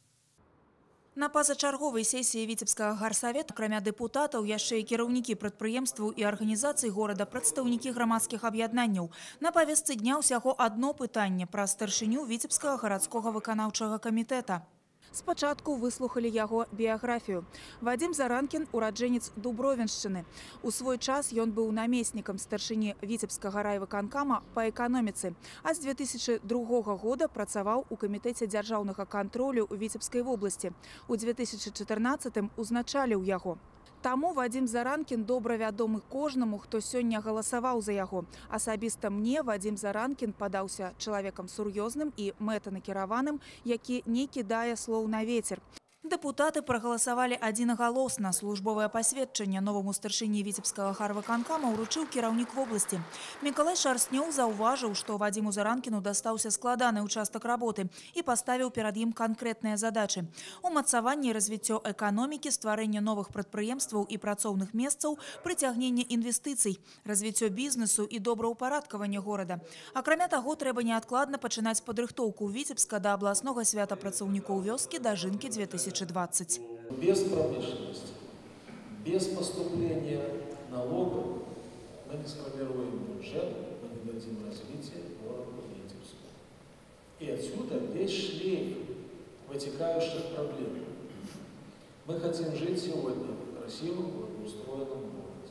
На пазачарговай сесіі Віцебскага гарсавета, акрамя дэпутатаў, яшчэ і кіраўнікі прадпрыемстваў і арганізацый горада, прадстаўнікі грамадскіх аб'яднанняў. На павестцы дня ўсяго адно пытанне пра старшыню Віцебскага гарадскога выканаўчага камітэта. Спачатку выслухалі яго біяграфію. Вадзім Заранкін – ураджэнец Дубровіншчыны. У свой час ён быў намеснікам старшыні Віцебскага райвыканкама па эканоміцы, а з 2002 года працаваў у камітэце дзяржаўнага кантролю ў Віцебскай вобласці. У 2014-м узначаліў яго. Таму Вадзім Заранкін добра вядомы кожнаму, хто сёння галасаваў за яго. Асабіста мне Вадзім Заранкін падаўся чалавекам сур'ёзным і мэтанакіраваным, які не кідае слоў на вецер. Дэпутаты прагаласавалі адзінагалосна. Службовае пасведчанне новаму старшыні Віцебскага гарвыканкама ўручыў кіраўнік вобласці. Мікалай Шарснёў заўважыў, што Вадзіму Заранкіну дастаўся складаны ўчастак работы і паставіў перад ім канкрэтныя задачы. Умацаванне і развіццё эканомікі, стварэнне новых прадпрыемстваў і працоўных месцаў, прыцягненне інвестыцый, развіццё бізнесу і добраўпарадкаванне горада. Акрамя таго, трэба неадкладна пачынаць падрыхтоўку Віцебска да абласнога свята працаўнікоў вёскі дажынкі 2020. Без промышленности, без поступления налогов мы не сформируем бюджет, мы не дадим развития города Витебску. И отсюда весь шлейф вытекающих проблем. Мы хотим жить сегодня в красивом, благоустроенном городе.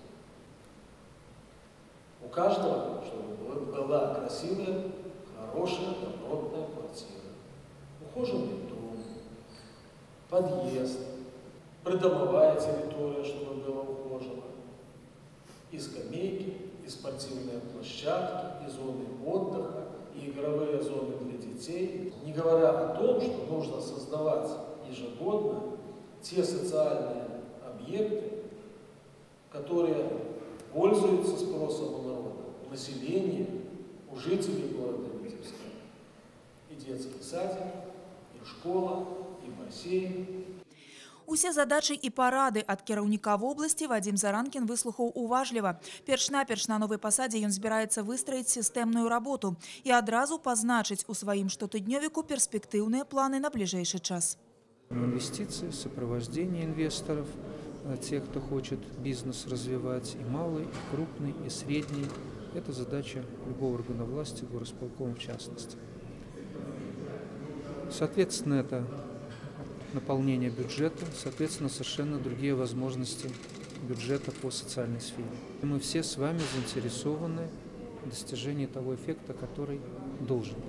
У каждого, чтобы была красивая, хорошая, добротная квартира, ухоженный дом, подъезд, придомовая территория, чтобы была ухожена, и скамейки, и спортивные площадки, и зоны отдыха, и игровые зоны для детей. Не говоря о том, что нужно создавать ежегодно те социальные объекты, которые пользуются спросом у народа, у населения, у жителей города Витебска. И детский садик, и школа, и бассейн. Усе задачы і парады ад кіраўніка вобласці Вадзім Заранкін выслухаў уважліва. Перш-наперш на новай пасадзе ён збіраецца выстраіць сістэмную работу і адразу пазначыць у сваім штотыднёвіку перспектыўныя планы на бліжэйшы час. Инвестиции, сопровождение инвесторов, тех, кто хочет бизнес развивать, и малый, и крупный, и средний. Это задача любого органа власти, горосполкома в частности. Соответственно, это наполнение бюджета, соответственно, совершенно другие возможности бюджета по социальной сфере. Мы все с вами заинтересованы в достижении того эффекта, который должен быть.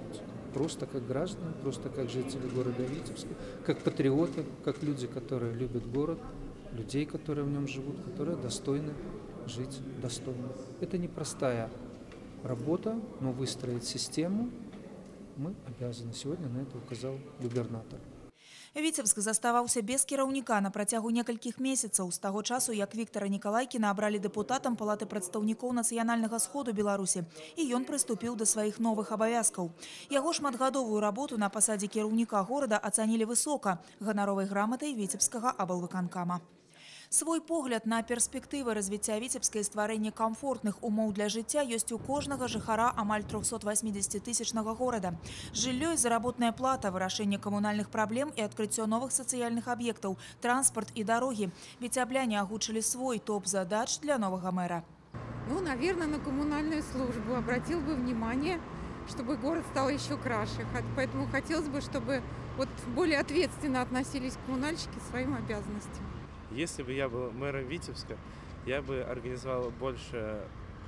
просто как граждане, просто как жители города Витебска, как патриоты, как люди, которые любят город, людей, которые в нем живут, которые достойны жить достойно. Это непростая работа, но выстроить систему мы обязаны. Сегодня на это указал губернатор. Віцебск заставаўся без кіраўніка на працягу некалькіх месяцаў з таго часу, як Віктара Нікалайкіна абралі дэпутатам Палаты прадстаўнікоў Нацыянальнага сходу Беларусі, і ён прыступіў да сваіх новых абавязкаў. Яго шматгадовую работу на пасадзе кіраўніка горада ацанілі высока ганаровай граматай Віцебскага аблвыканкама. Свой погляд на перспектывы развіцця Віцебска і стварэння комфортных умоў для жыцця ёсць у кожнага жыхара амаль 380-тысячнага горада. Жыллё і заработная плата, вырашэнне камунальных праблем і адкрыццё новых сацыяльных аб'ектаў, транспорт і дарогі. Віцябляне агучылі свой топ задач для новага мэра. Ну, наверное, на коммунальную службу обратил бы внимание, чтобы город стал еще краше. Поэтому хотелось бы, чтобы вот более ответственно относились коммунальщики к своим обязанностям. Если бы я был мэром Витебска, я бы организовал больше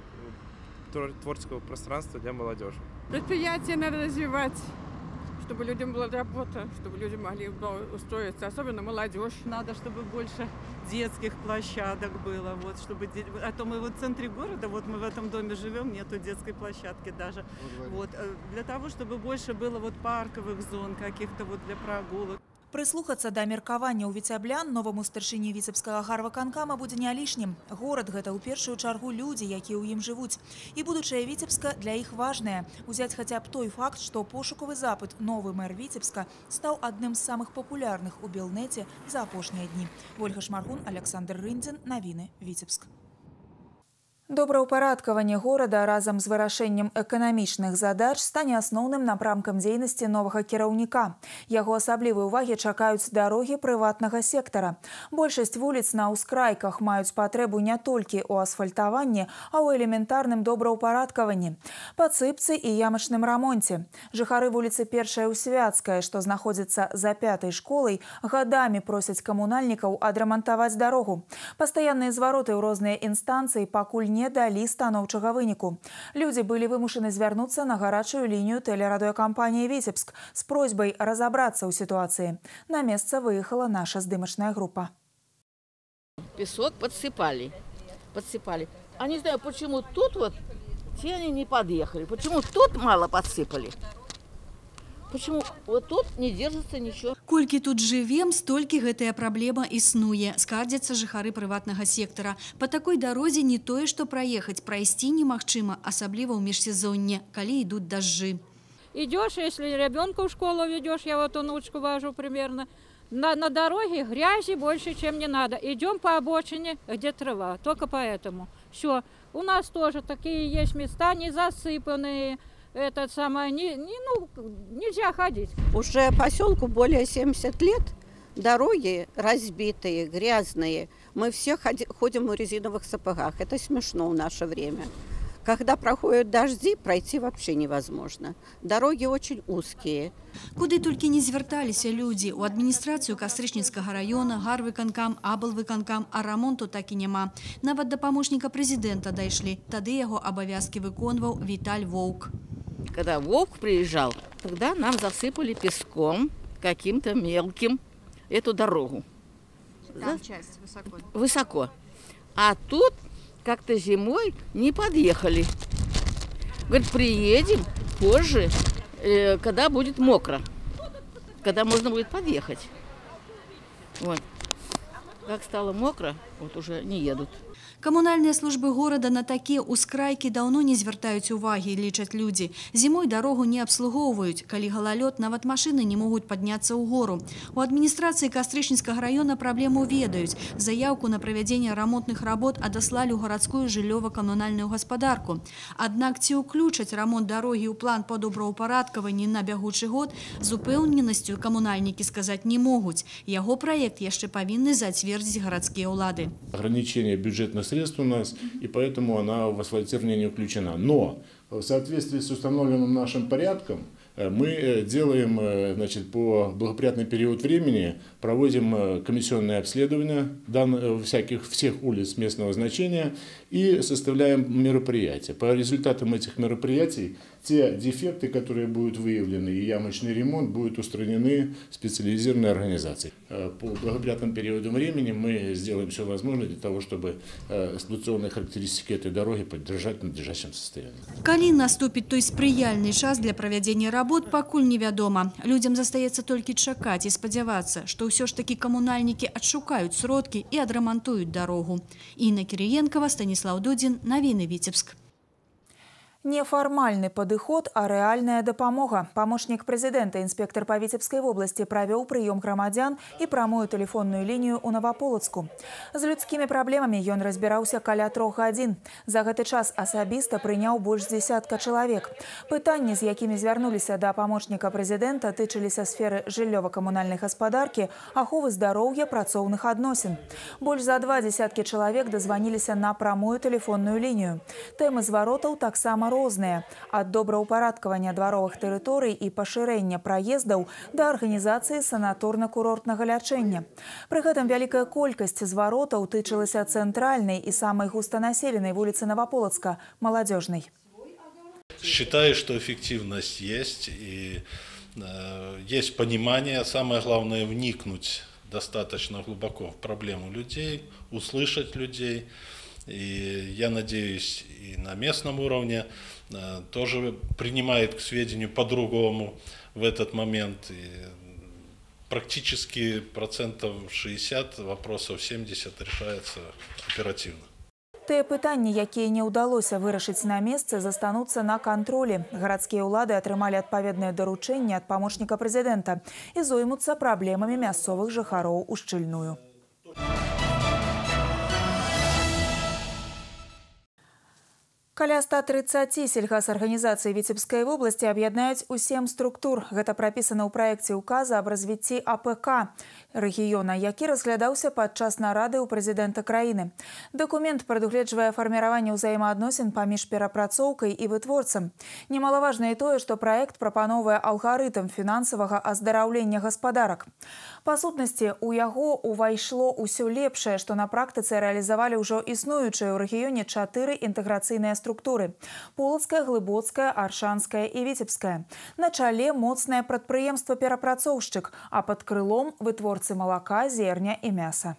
творческого пространства для молодежи. Предприятия надо развивать, чтобы людям была работа, чтобы люди могли устроиться, особенно молодежь. Надо, чтобы больше детских площадок было, вот, чтобы, а то мы вот в центре города, вот мы в этом доме живем, нету детской площадки даже. Вот, для того, чтобы больше было вот парковых зон, каких-то вот для прогулок. Прыслухацца да меркавання ў віцяблян новаму старшыні Віцебскага гарвыканкама будзе не лішнім. Горад – гэта ў першую чаргу людзі, якія ў ім жывуць. І будучае Віцебска для іх важнае. Узяць хаця б той факт, што пошукавы запыт новы мэр Віцебска стаў адным з самых папулярных у Белнеце за апошнія дні. Ольга Шмаргун, Александр Рындзін, навіны Віцебск. Добраўпарадкаванне горада разам з вырашэннем эканамічных задач стане асноўным напрамкам дзейнасці новага кіраўніка. Яго асаблівай увагі чакаюць дарогі прыватнага сектара. Большасць вуліц на ўскрайках маюць патрэбу не толькі ў асфальтаванні, а ў элементарным добраўпарадкаванні, падсыпцы і ямачным рамонце. Жыхары вуліцы Першая ў Свяцкая, што знаходзіцца за 5-й школай, гадамі просяць камунальнікаў адрамантаваць дарогу. Пастаянныя звароты ў розныя інстанцыі пакуль не далі станоўчага выніку. Людзі былі вымушаны звярнуцца на гарачую лінію тэлерадыёкампаніі «Віцебск» з просьбай разабрацца ў сітуацыі. На месца выехала наша здымачная група. Песок подсыпали. А не знаю, почему тут вот те они не подъехали, почему тут мало подсыпали. Почему вот тут не держится ничего? Колькі тут жывем, столькі гэтая праблема існуе, скардзяцца жыхары прыватнага сектара. Па такой дарозе не тое, што праехаць, прайсці немагчыма, асабліва ў міжсезонне, калі ідуць дажджы. Идешь, если ребенка в школу ведешь, я вот внучку вожу примерно, на дороге грязи больше, чем не надо. Идем по обочине, где трава, только поэтому. Все, у нас тоже такие есть места, не засыпанные. Нельзя ходить. Уже поселку более 70 лет, дороги разбитые, грязные. Мы все ходим в резиновых сапогах. Это смешно в наше время. Когда проходят дожди, пройти вообще невозможно. Дороги очень узкие. Куды толькі не звярталіся людзі. У адміністрацыю Кастрычніцкага района, гарвыканкам, аблвыканкам, а рамонту так і няма. Нават да памочніка прэзідэнта дайшлі. Тады яго абавязкі выконваў Віталь Воўк. Когда Волк приезжал, тогда нам засыпали песком каким-то мелким эту дорогу. Там часть высоко. Высоко. А тут как-то зимой не подъехали. Говорит, приедем позже, когда будет мокро, когда можно будет подъехать. Вот. Как стало мокро, вот уже не едут. Камунальныя службы горада на такія ўскрайкі даўно не звяртаюць увагі, лічаць людзі. Зімой дарогу не абслугоўваюць. Калі галалёд, нават машыны не могуць падняцца ў гору. У адміністрацыі Кастрычніцкага района праблему ведаюць. Заяўку на правядзенне рамонтных работ адаслалі ў гарадскую жыллёва-камунальную гаспадарку. Аднак ці ўключаць рамонт дарогі ў план па добраўпарадкаванні на бягучы год, з упэўненасцю камунальнікі сказаць не могуць. Яго праект яшчэ павінны зацвердзіць гарадскія ўлады. Ограничение бюджетных средств у нас, и поэтому она в асфальтирование не включена. Но в соответствии с установленным нашим порядком мы делаем, значит, по благоприятный период времени, проводим комиссионное обследование всех улиц местного значения и составляем мероприятия. По результатам этих мероприятий те дефекты, которые будут выявлены, и ямочный ремонт будут устранены специализированной организацией. По благоприятным периодам времени мы сделаем все возможное для того, чтобы эксплуатационные характеристики этой дороги поддержать в надлежащем состоянии. Калі наступіць той спрыяльны час для правядзення работ, пакуль невядома. Людям застаецца толькі чакаць і спадзявацца, што ўсё ж такі камунальнікі адшукаюць сродкі і адрамантуюць дарогу. Інна Кириенкова, Станислав Дудзін, Навіны Віцебск. Неформальный подыход, а реальная допомога. Помощник президента, инспектор по Витебской области, провел прием громадян и прямую телефонную линию у Новополоцку. С людскими проблемами он разбирался каля 3 гадзін. За гэты час асабіста прыняў больш десятка человек. Пытанні, з якімі звярнуліся до помощника президента, тычыліся сферы жыллёва-камунальнай гаспадаркі, аховы здароўя, працоўных адносін. Больш за 2 десяткі человек дазваніліся на прамую телефонную линию. Тэмы зваротаў таксама розныя. Ад добраўпарадкавання дваровых тэрыторый і пашырэння праездаў да арганізацыі санаторна-курортнага лячэння. Пры гэтым вялікая колькасць зваротаў тычылася цэнтральнай і самай густанаселенай вуліцы Новополоцка – Молодежной. Считаю, что эффективность есть и есть понимание. Самое главное – вникнуть достаточно глубоко в проблему людей, услышать людей. И я надеюсь, и на местном уровне тоже принимает к сведению по-другому в этот момент. И практически 60% вопросов 70 решается оперативно. Тыя пытанні, якія не ўдалося вырашыць на месцы, застануцца на кантролі. Гарадскія ўлады атрымалі адпаведнае даручэнне ад памочніка прэзідэнта і зоймуцца праблемамі мясцовых жыхароў ушчыльную. Каля 130 сельгасарганізацый Витебской области объединяют у 7 структур. Это прописано ў проекте указа об развитии АПК рэгіёна, які разглядаўся падчас нарады ў прэзідэнта краіны. Документ прадугледжвае фарміраванне ўзаемаадносін паміж перапрацоўкай і вытворцам. Немалаважна і тое, што праект прапановвае алгарытм фінансавага аздараўлення гаспадарак. Па сутнасці, у яго увайшло ўсё лепшае, што на практыцы рэалізавалі ўжо існуючыя ў рэгіёне 4 інтэграцыйныя структуры – Полацкая, Глыбоцкая, Аршанская и Витебская. На чале моцнае прадпрыемства-перапрацоўшчык, а пад крылом вытворцы малака, зерня и мяса.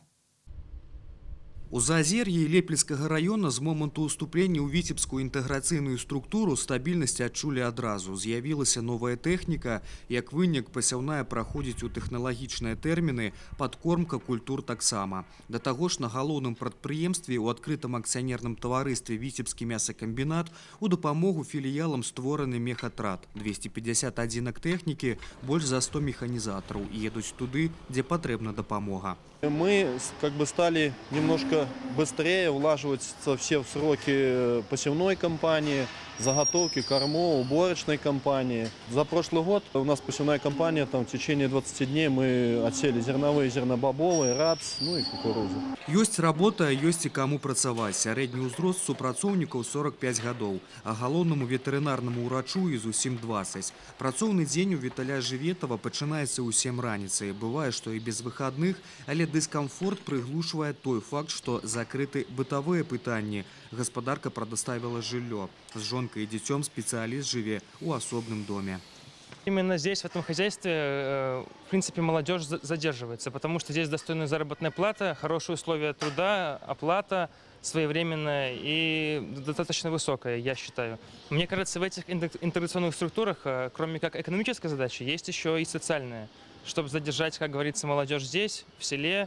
У Заазер'і Лепельскага района з моманту ўступлення ў віцебскую інтэграцыйную структуру стабільнасць адчулі адразу. З'явілася новая тэхніка, як вынік пасяўная праходзіць у тэхналагічныя тэрміны, падкормка культур таксама. Да таго ж на галоўным прадпрыемстве ў адкрытым акцыянерным таварыстве «Віцебскі мясакамбінат» у дапамогу філіялам створаны мехатрад. 250 адзінак тэхнікі, больш за 100 механізатараў едуць туды, дзе патрэбна дапамога. Мы стали немножко быстрее улаживаться все в сроки посевной кампании, заготовки, кормов, уборочной кампании. За прошлый год у нас посевная кампания, в течение 20 дней мы отсели зерновые, зернобобовые, рапс, и кукурузу. Ёсць работа, ёсць і каму працаваць. Сярэдні ўзрост супрацоўнікаў 45 гадоў, а галоўнаму ветэрынарнаму ўрачу і зусім 20. Працоўны дзень у Віталя Жыветава пачынаецца ў 7 раніцы. Бывае, што і без выхадных, але дыскамфорт прыглушвае той факт, што закрыты бытавыя пытанні. Гаспадарка прадаставіла жыллё. С жонкой и детем специалист живет в особном доме. Именно здесь, в этом хозяйстве, в принципе, молодежь задерживается, потому что здесь достойная заработная плата, хорошие условия труда, оплата своевременная и достаточно высокая, я считаю. Мне кажется, в этих интеграционных структурах, кроме как экономической задачи, есть еще и социальная, чтобы задержать, как говорится, молодежь здесь, в селе,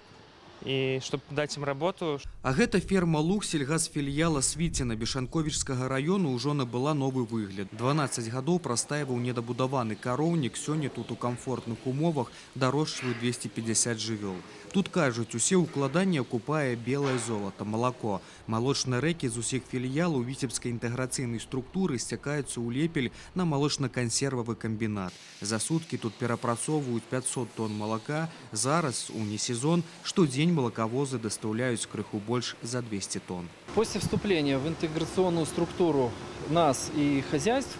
и чтобы дать им работу. А гэта ферма «Луг» сельгасфіліяла Свіціна Бешанковічскага району ўжо набыла новы выгляд. 12 гадоў прастаиваў недабудаваны кароўнік, сёння тут у комфортных умовах дарожчваюць 250 жывёл. Тут, кажуць, усе ўкладанні акупае белае золото, малако. Малочныя рэкі з усіх філіялаў віцебскай інтэграцыйнай структуры сцякаюцца ў Лепель на малочна-кансервавы камбінат. За суткі тут перапрацоўваюць 500 тонн малака. Зараз, у несезон, штодзень молоковозы доставляют крыху больше за 200 тонн. После вступления в интеграционную структуру нас и хозяйств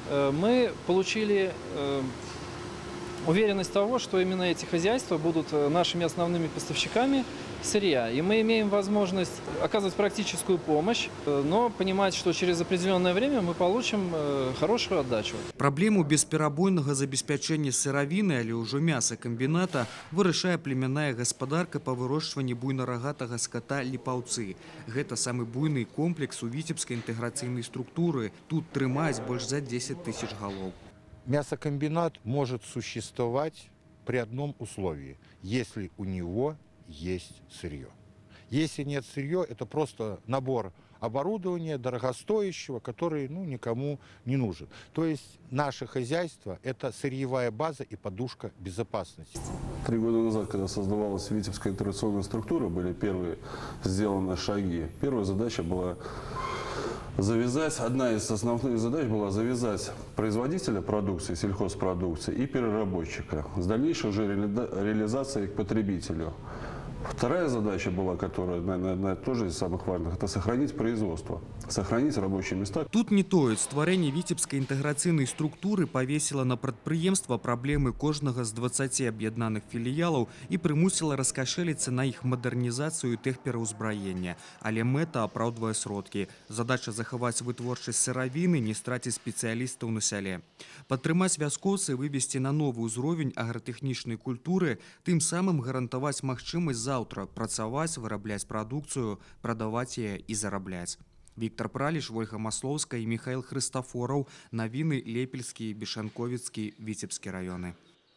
мы получили уверенность того, что именно эти хозяйства будут нашими основными поставщиками сырья. И мы имеем возможность оказывать практическую помощь, но понимать, что через определенное время мы получим хорошую отдачу. Проблему бесперабойнага забеспячэння сыравіны, але ўжо мясакамбіната вырашае племянная гаспадарка па вырошчванні буйнарагатага ската ліпаўцы. Гэта самы буйны комплекс у віцебскай інтэграцыйнай структуры. Тут трымаюць больш за 10 тысяч голов. Мясокомбинат может существовать при одном условии, если у него есть сырье. Если нет сырья, это просто набор оборудования дорогостоящего, который никому не нужен. То есть наше хозяйство – это сырьевая база и подушка безопасности. 3 года назад, когда создавалась Витебская интеграционная структура, были первые сделаны шаги. Первая задача была завязать, одна из основных задач была завязать производителя продукции, сельхозпродукции и переработчика с дальнейшей уже реализацией к потребителю. Вторая задача была, которая, наверное, тоже из самых важных, это сохранить производство, сохранить рабочие места. Тут не тоіць. Стварэнне віцебскай інтэграцыйнай структуры павесіла на прадпрыемства праблемы кожнага з 20 аб'яднаных філіялаў і прымусіла раскашэліцца на іх мадэрнізацыю і тэхпераўзбраення. Але мэта апраўдвае сродкі. Задача захаваць вытворчасць сыравіны, не страціць спецыялістаў на сяле. Падтрымаць вяскоўцы, вывесці на новы ўзровень агратэхнічнай культуры, тым самым гарантаваць магчымасць заўтра працаваць, вырабляць прадукцыю, прадаваць яе і зарабляць. Віктор Праліш, Ольга Маслоўская і Михаил Хрыстафораў. Навіны Лепельскі, Бешанковіцкі, Віцебскі раёны.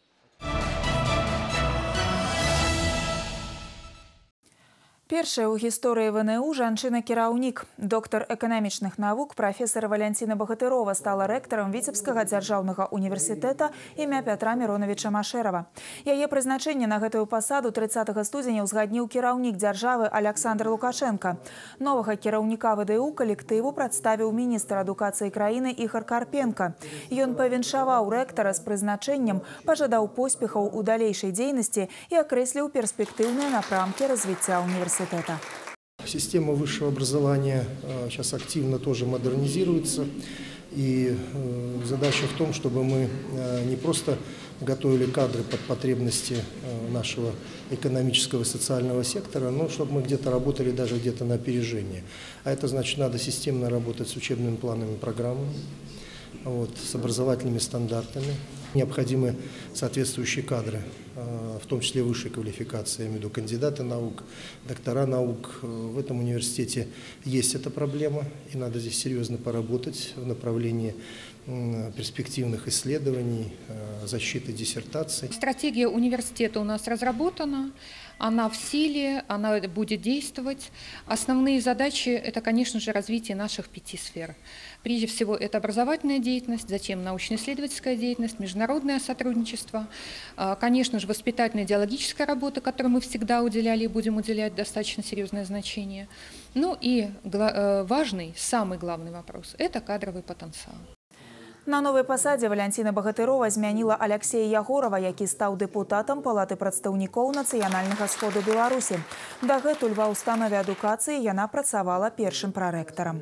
Першая ў гісторыі ВНУ жанчына-кіраўнік. Доктар эканамічных навук прафесар Валянціна Багатырова стала рэктарам Віцебскага дзяржаўнага універсітэта імя Пятра Міроновича Машэрава. Яе прызначэнне на гэтую пасаду 30 студзеня ўзгадніў кіраўнік дзяржавы Александр Лукашенко. Новага кіраўніка ВДУ калектыву прадставіў міністр адукацыі краіны Ігор Карпенко. Ён павіншаваў рэктара з прызначэннем, пажадаў поспехаў у далейшай дзейнасці і акрэсліў перспектыўныя напрамкі развіцця універсітэта. Система высшего образования сейчас активно тоже модернизируется. И задача в том, чтобы мы не просто готовили кадры под потребности нашего экономического и социального сектора, но чтобы мы где-то работали даже где-то на опережение. А это значит, надо системно работать с учебными планами, программами, с образовательными стандартами. Необходимы соответствующие кадры, в том числе высшей квалификации, я имею в виду кандидаты наук, доктора наук. В этом университете есть эта проблема, и надо здесь серьезно поработать в направлении перспективных исследований, защиты диссертаций. Стратегия университета у нас разработана, она в силе, она будет действовать. Основные задачи – это, конечно же, развитие наших 5 сфер. Прежде всего, это образовательная деятельность, затем научно-исследовательская деятельность, международное сотрудничество, конечно же, воспитательно-идеологическая работа, которой мы всегда уделяли и будем уделять достаточно серьезное значение. Ну и важный, самый главный вопрос – это кадровый потенциал. На новой пасадзе Валянціна Багатырова змяніла Алексея Ягорова, які стаў дэпутатам Палаты прадстаўнікоў Нацыянальнага сходу Беларусі. Дагэтуль ва ўстанове адукацыі яна працавала першым прарэктарам.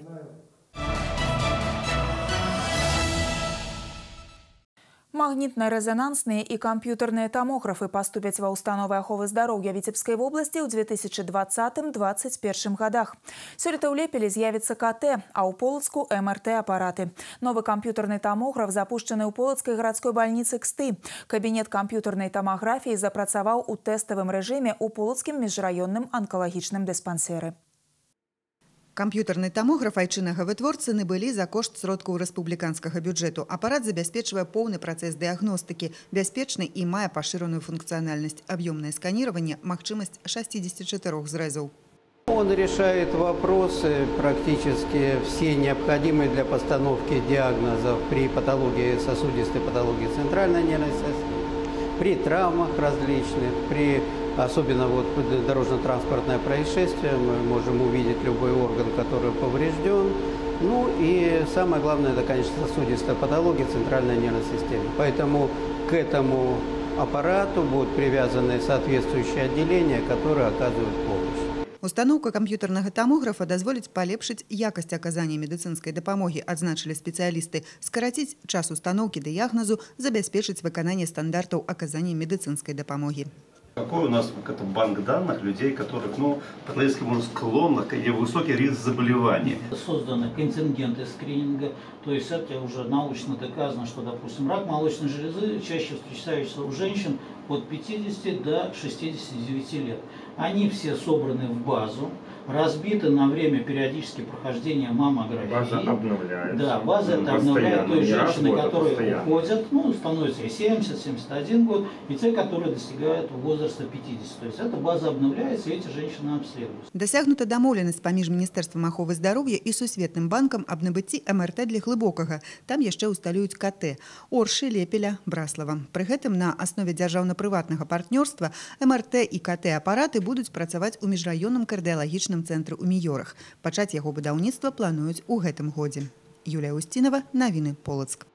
Магнітна-рэзанансныя і камп'ютарныя тамографы паступяць ва ўстановы аховы здароўя Віцебскай вобласці ў 2020-2021 годах. Сёлета ў Лепелі з'явіцца КТ, а ў Полацку МРТ-апараты. Новы камп'ютарны тамограф запушчаны ў Полацкай гарадской бальніцы КСТы. Кабінет камп'ютарнай тамаграфіі запрацаваў у тэставым рэжыме ў Полацкім міжраённым анкалагічным дыспансеры. Камп'ютарны тамограф айчыннага вытворцы набылі за кошт сродкаў рэспубліканскага бюджэту. Апарат забяспечвае поўны працэс дыягностыкі, бяспечны і мае пашыраную функцыянальнасць, аб'ёмнае сканіраванне, магчымасць 64 зрэзаў. Он решает вопросы практически все необходимые для постановки диагнозов при патологии, сосудистой патологии центральной нервной системы, при травмах различных, особенно дорожно-транспортное происшествие, мы можем увидеть любой орган, который поврежден. Ну и самое главное, это, конечно, сосудистая патология центральной нервной системы. Поэтому к этому аппарату будут привязаны соответствующие отделения, которые оказывают помощь. Устаноўка камп'ютарнага тамографа дазволіць палепшыць якасць аказання медыцынскай дапамогі, адзначылі спецыялісты, скараціць час устаноўкі дыягназу, забяспечыць выкананне стандартаў аказання медыцынскай дапамогі. Какой у нас банк данных людей, которых, по-английски можно склонных и высокий риск заболеваний? Созданы контингенты скрининга, то есть это уже научно доказано, что, допустим, рак молочной железы чаще встречается у женщин от 50 до 69 лет. Они все собраны в базу, разбиты на время периодически прохождения маммографии. База обновляется. Да, база это обновляет. То есть женщины, которые уходят, становится и 70, 71 год, и те, которые достигают возраста 50. То есть эта база обновляется, и эти женщины обследуются. Дасягнута дамоўленасць паміж Міністэрствам аховы здароўя і Сусветным банкам аб набыцці МРТ для глыбокага. Там яшчэ ўсталююць КТ. Оршы, Лепеля, Браслава. Пры гэтым на аснове дзяржаўна-прыватнага партнёрства МРТ і КТ-апараты будуць працаваць у міжраённым кардыялагічным цэнтры ў Міёрах. Пачаць яго будаўніцтва плануюць у гэтым годзе. Юлія Устінова, навіны Полацк.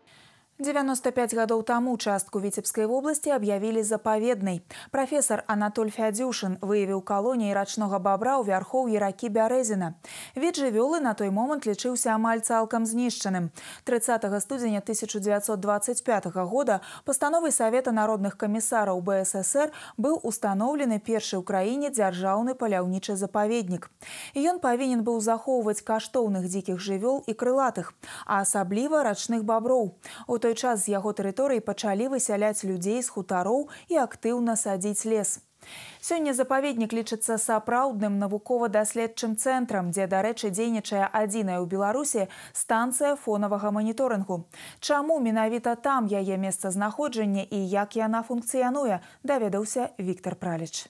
95 гадоў таму частку Віцебскай вобласці аб'явілі запаведнай. Прафесар Анатоль Фядзюшын выявіў калоніі рачнога бабра ў вярхоўі ракі Бярэзіна. Від жывёлы на той момант лічыўся амаль цалкам знішчаным. 30 студзеня 1925 года пастановай Савета народных камісараў БССР быў устаноўлены першы ў краіне дзяржаўны паляўнічы запаведнік. Ён павінен быў захоўваць каштоўных дзікіх жывёл і крылатых, а асабліва рачных баброў. У той час з яго тэрыторыі пачалі высяляць людзей з хутароў і актыўна садзіць лес. Сёння запаведнік лічыцца сапраўдным навукова-даследчым цэнтрам, дзе, дарэчы, дзейнічае адзіная ў Беларусі станцыя фонавага маніторынгу. Чаму менавіта там яе месцазнаходжанне і як яна функцыянуе, даведаўся Віктор Праліч.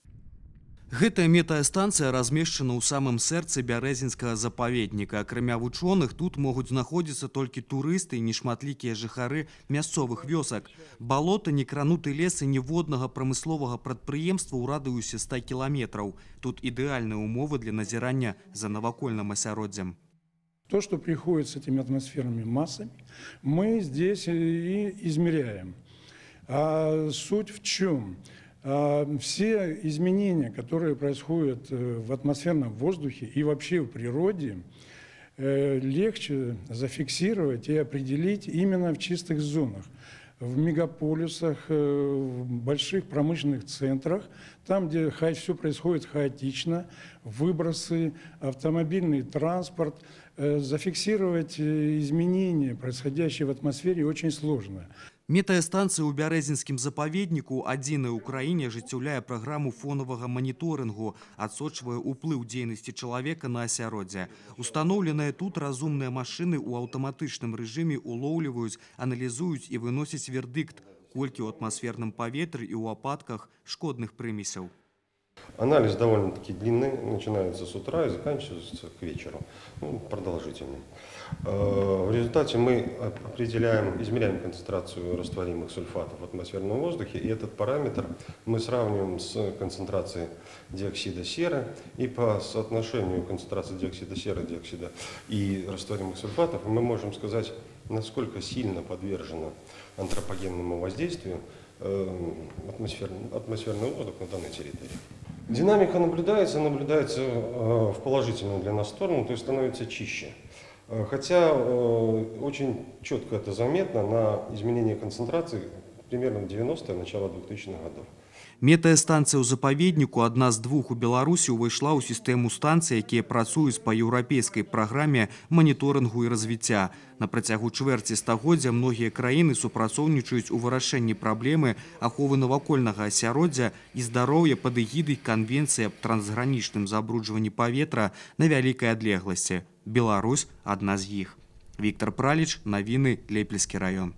Гэтая метастанцыя размешчана ў самым сэрцы бярэзінскага запаведніка. Акрамя вучоных, тут могуць знаходзіцца толькі турысты і нешматлікія жыхары мясцовых вёсак. Балота, некрануты лес і ніводнага прамысловага прадпрыемства ў радыусе 100 кіламетраў. Тут ідэальныя умовы для назірання за навакольным асяроддзем. То, что приходит с этими атмосферными массами, мы здесь и измеряем. А суть в чем? Все изменения, которые происходят в атмосферном воздухе и вообще в природе, легче зафиксировать и определить именно в чистых зонах. В мегаполисах, в больших промышленных центрах, там, где все происходит хаотично, выбросы, автомобильный транспорт, зафиксировать изменения, происходящие в атмосфере, очень сложно. Метастанцыя ў бярэзінскім запаведніку адзіная ў краіне ажыццяўляе праграму фонавага маніторынгу, адсочвае ўплыў дзейнасці чалавека на асяроддзе. Устаноўленыя тут разумныя машыны ў аўтаматычным рэжыме улоўліваюць, аналізуюць і выносяць вердыкт, колькі ў атмасферным паветры і ў ападках шкодных прымесяў. Анализ довольно-таки длинный, начинается с утра и заканчивается к вечеру, продолжительный. В результате мы измеряем концентрацию растворимых сульфатов в атмосферном воздухе, и этот параметр мы сравниваем с концентрацией диоксида серы, и по соотношению концентрации диоксида серы, диоксида и растворимых сульфатов мы можем сказать, насколько сильно подвержено антропогенному воздействию атмосферный воздух на данной территории. Динамика наблюдается в положительную для нас сторону, то есть становится чище. Хотя очень четко это заметно на изменении концентрации примерно в 90-е, начало 2000-х годов. Метастанцыя ў запаведніку адна з двух у Беларусі ўвайшла ў сістэму станцый, якія працуюць па еўрапейскай праграме маніторынгу і развіцця. На працягу чвэрці стагоддзя многія краіны супрацоўнічаюць у вырашэнні праблемы аховы навакольнага асяроддзя і здароўя пад эгідай канвенцыі аб трансгранічным забруджванні паветра на вялікай адлегласці. Беларусь – адна з іх. Віктор Праліч, навіны, Лепельскі раён.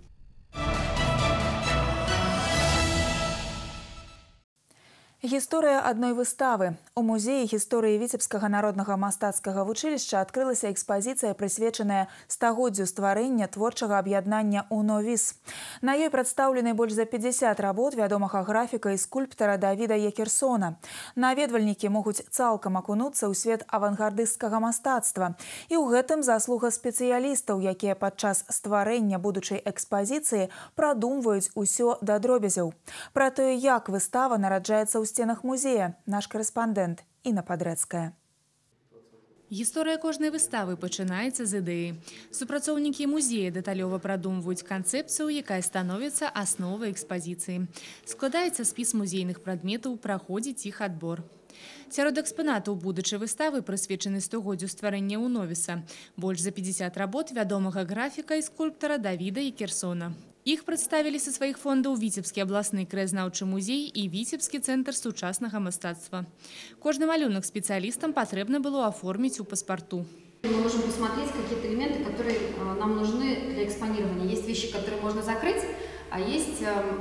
Гісторыя адной выставы. У музеі гісторыі Віцебскага народнага мастацкага вучылішча адкрылася экспазіцыя, прысвечаная стагоддзю стварэння творчага аб'яднання «УНО-ВІС». На ёй прадстаўлены больш за 50 работ вядомага графіка і скульптара Давіда Якерсона. Наведвальнікі могуць цалкам акунуцца ў свет авангардысцкага мастацтва. І ў гэтым заслуга спецыялістаў, якія падчас стварэння будучай экспазіцыі прадумваюць усё да дробязяў. Пра тое, як выстава нараджаецца ў стенах музея, наш корэспандэнт Інна Падрэцкая. Гісторыя кожнай выставы пачынаецца з ідэі. Супрацоўнікі музея дэталёва прадумваюць канцэпцыю, якая становіцца асновай экспазіцыі. Складаецца спіс музейных прадметаў, праходзіць іх адбор. Сярод экспанатаў будучай выставы прысвечаны 100годдзю стварэння Уновіса. Больш за 50 работ вядомага графіка і скульптара Давіда Екерсона. Іх прадставілі са сваіх фондаў Віцебскі абласны краязнаўчы музей і Віцебскі цэнтр сучаснага мастацтва. Кожны малюнак спецыялістам патрэбна было аформіць у паспарту. Мы можем посмотреть какие-то элементы, которые нам нужны для экспонирования. Есть вещи, которые можно закрыть, а есть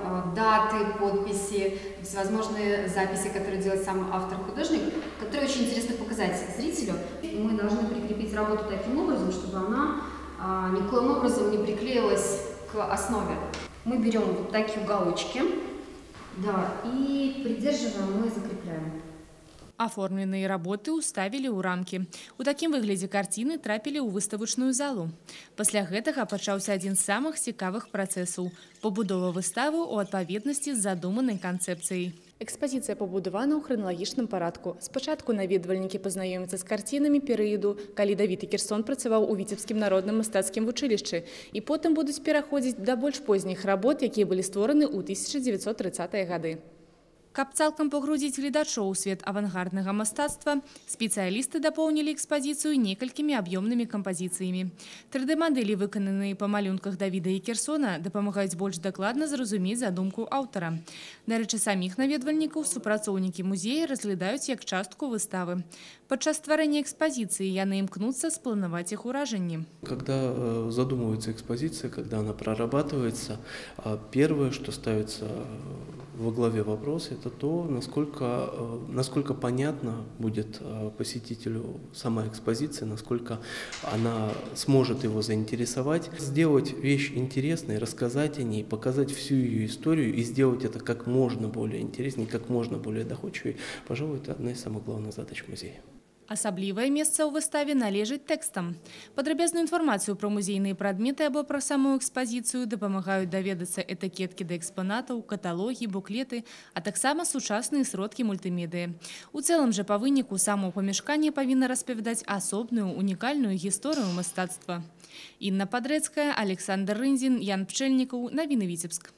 даты, подписи, всевозможные записи, которые делает сам автор-художник, которые очень интересно показать зрителю. Мы должны прикрепить работу таким образом, чтобы она никоим образом не приклеилась к основе. Мы берем вот такие уголочки, да, и придерживаем, мы закрепляем. Аформленыя работы ўставілі ў рамкі. У такім выглядзе карціны трапілі ў выставачную залу. Пасля гэтага пачаўся адзін з самых цікавых працэсаў – пабудова выставы ў адпаведнасці з задуманай канцэпцыяй. Экспазіцыя пабудавана ў храналагічным парадку. Спачатку наведвальнікі пазнаёмяцца з карцінамі перыяду, калі Давід Екерсон працаваў у Віцебскім народным мастацкім вучылішчы, і потым будуць пераходзіць да больш позніх работ, якія былі створаны ў 1930-е гады. Каб цалкам пагрузіць гледачоў у свет авангарднага мастацтва, спецыялісты дапоўнілі экспазіцыю некалькімі аб'ёмнымі кампазіцыямі. 3D-мадэлі, выкананыя па малюнках Давіда Екерсона, дапамагаюць больш дакладна зразумець задумку аўтара. Дарэчы, саміх наведвальнікаў супрацоўнікі музея разглядаюць як частку выставы. Падчас стварэння экспазіцыі яны імкнуцца спланаваць іх уражанні. Когда задумывается экспозиция, когда она прорабатывается, первое, что ставится во главе вопроса, это то, насколько понятно будет посетителю сама экспозиция, насколько она сможет его заинтересовать. Сделать вещь интересной, рассказать о ней, показать всю ее историю и сделать это как можно более интереснее, как можно более доходчивее, пожалуй, это одна из самых главных задач музея. Асаблівае месца ў выставе належыць тэкстам. Падрабязную інфармацыю пра музейныя прадметы або пра саму экспазіцыю дапамагаюць даведацца этыкеткі да экспанатаў, каталогі, буклеты, а таксама сучасныя сродкі мультымедыі. У цэлым жа па выніку само памяшканне павінна распавядаць асобную, унікальную гісторыю мастацтва. Інна Падрэцкая, Александр Рынзін, Ян Пчэльнікаў, Навіны Віцебск.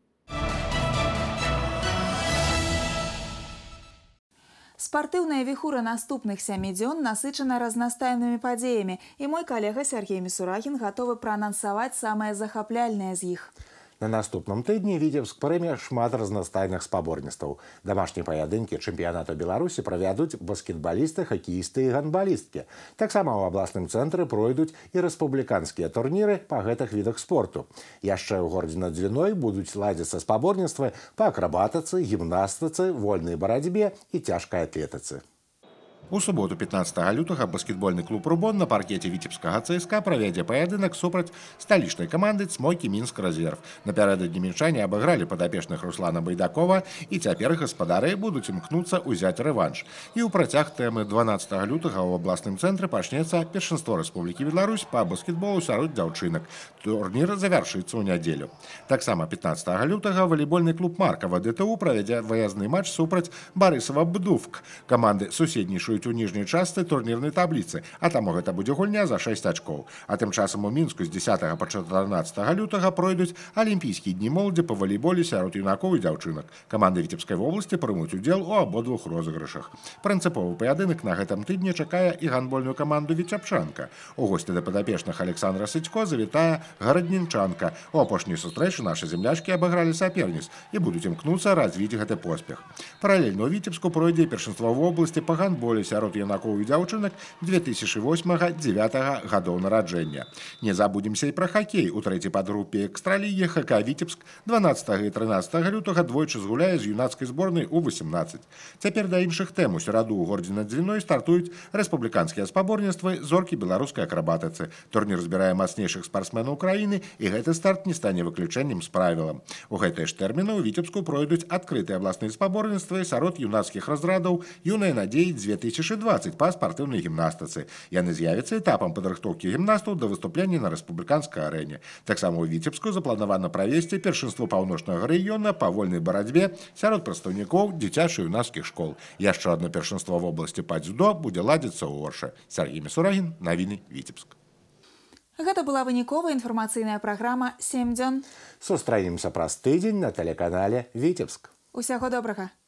Спартыўная віхура наступных 7 дзён насычана разнастайнымі падзеямі, і мой калега Сергей Мисурагин гатовы праанансаваць самае захапляльнае з іх. На наступным тыдні Віцебск прыме шмат разнастайных спаборніцтваў. Дамашнія паядынкі чэмпіянату Беларусі правядуць баскетбалісты, хакеісты і гандбалісткі. Таксама ў абласным цэнтры пройдуць і рэспубліканскія турніры па гэтых відах спорту. Яшчэ ў горадзе над Двіной будуць ладзіцца спаборніцтвы па акрабатыцы, гімнастыцы, вольнай барацьбе і цяжкай атлетыцы. У суботу 15 лютага баскетбольны клуб «Рубон» на паркеце віцебскага ЦСКА правядзе паядынак супраць сталічнай каманды «Цмойкі Мінск Рэзерв». Напярэдадні мінчане абыгралі падапечных Руслана Байдакова, і цяпер гаспадары будуць імкнуцца ўзяць рэванш. І ў працяг тэмы 12 лютага ў абласным цэнтры пачнецца першынство Рэспублікі Беларусь па баскетболу сярод дзяўчынак. Турнір завяршыцца ў нядзелю. Таксама 15 лютага валейбольны клуб «Маркава» ДТУ правядзе выязны матч супраць Барысава Бдувк, каманды суседнейшую у ніжняй частцы турнірнай табліцы, а таму гэта будзе гульня за 6 ачкоў. А тым часам у Мінску з 10 па 14 лютага пройдуць алімпійскія дні моладзі па валейболе сярод юнакоў і дзяўчынак. Каманды Віцебскай вобласці прымуць удзел у абодвух розыгрышах. Прынцыповы паядынак на гэтым тыдні чакае і гандбольную каманду «Віцебчанка». У госці да падапечных Александра Сыцько завітае гараднінчанка. У апошняй сустрэчы нашы землячкі абыгралі саперніц і будуць імкнуцца развіць гэты поспех. Паралельна ў Віцебску пройдзе першынство вобласці па гандболе сярод юнакоў і дзяўчынак 2008-2009 гадоў нараджэння. Не забудземся і пра хакей. У трэцяй падгрупе экстралігі ХК Віцебск 12 і 13 лютага двойчы згуляе з юнацкай зборнай У-18. Цяпер да іншых тэм. У сераду ў горадзе над Двіной стартуюць рэспубліканскія спаборніцтвы зоркі беларускай акрабатыцы. Турнір збірае мацнейшых спартсменаў краіны, і гэты старт не стане выключэннем з правілам. У гэтыя ж тэрміны ў Віцебску пройдуць адкрытыя абласныя спаборніцтвы сярод юнацкіх разрадаў «Юныя надзеі 2010». 2020 па спартыўнай гімнастыцы. Яны з'явяцца этапам падрыхтоўкі гімнастаў да выступлення на рэспубліканскай арэне. Таксама ў Віцебску запланавана правесці першынство паўночнага рэгіёна па вольнай барацьбе сярод прадстаўнікоў дзіцяча-юнацкіх школ. Яшчэ одно першынство в обласці па дзюдо будзе ладзіцца ў Оршы. Сергей Мисурагин, навіны Віцебск. Гэта была выніковая інфармацыйная праграма «7 дзён». Сустрэнемся праз тыдзень на тэлеканале Віцебск. Усяго добрага.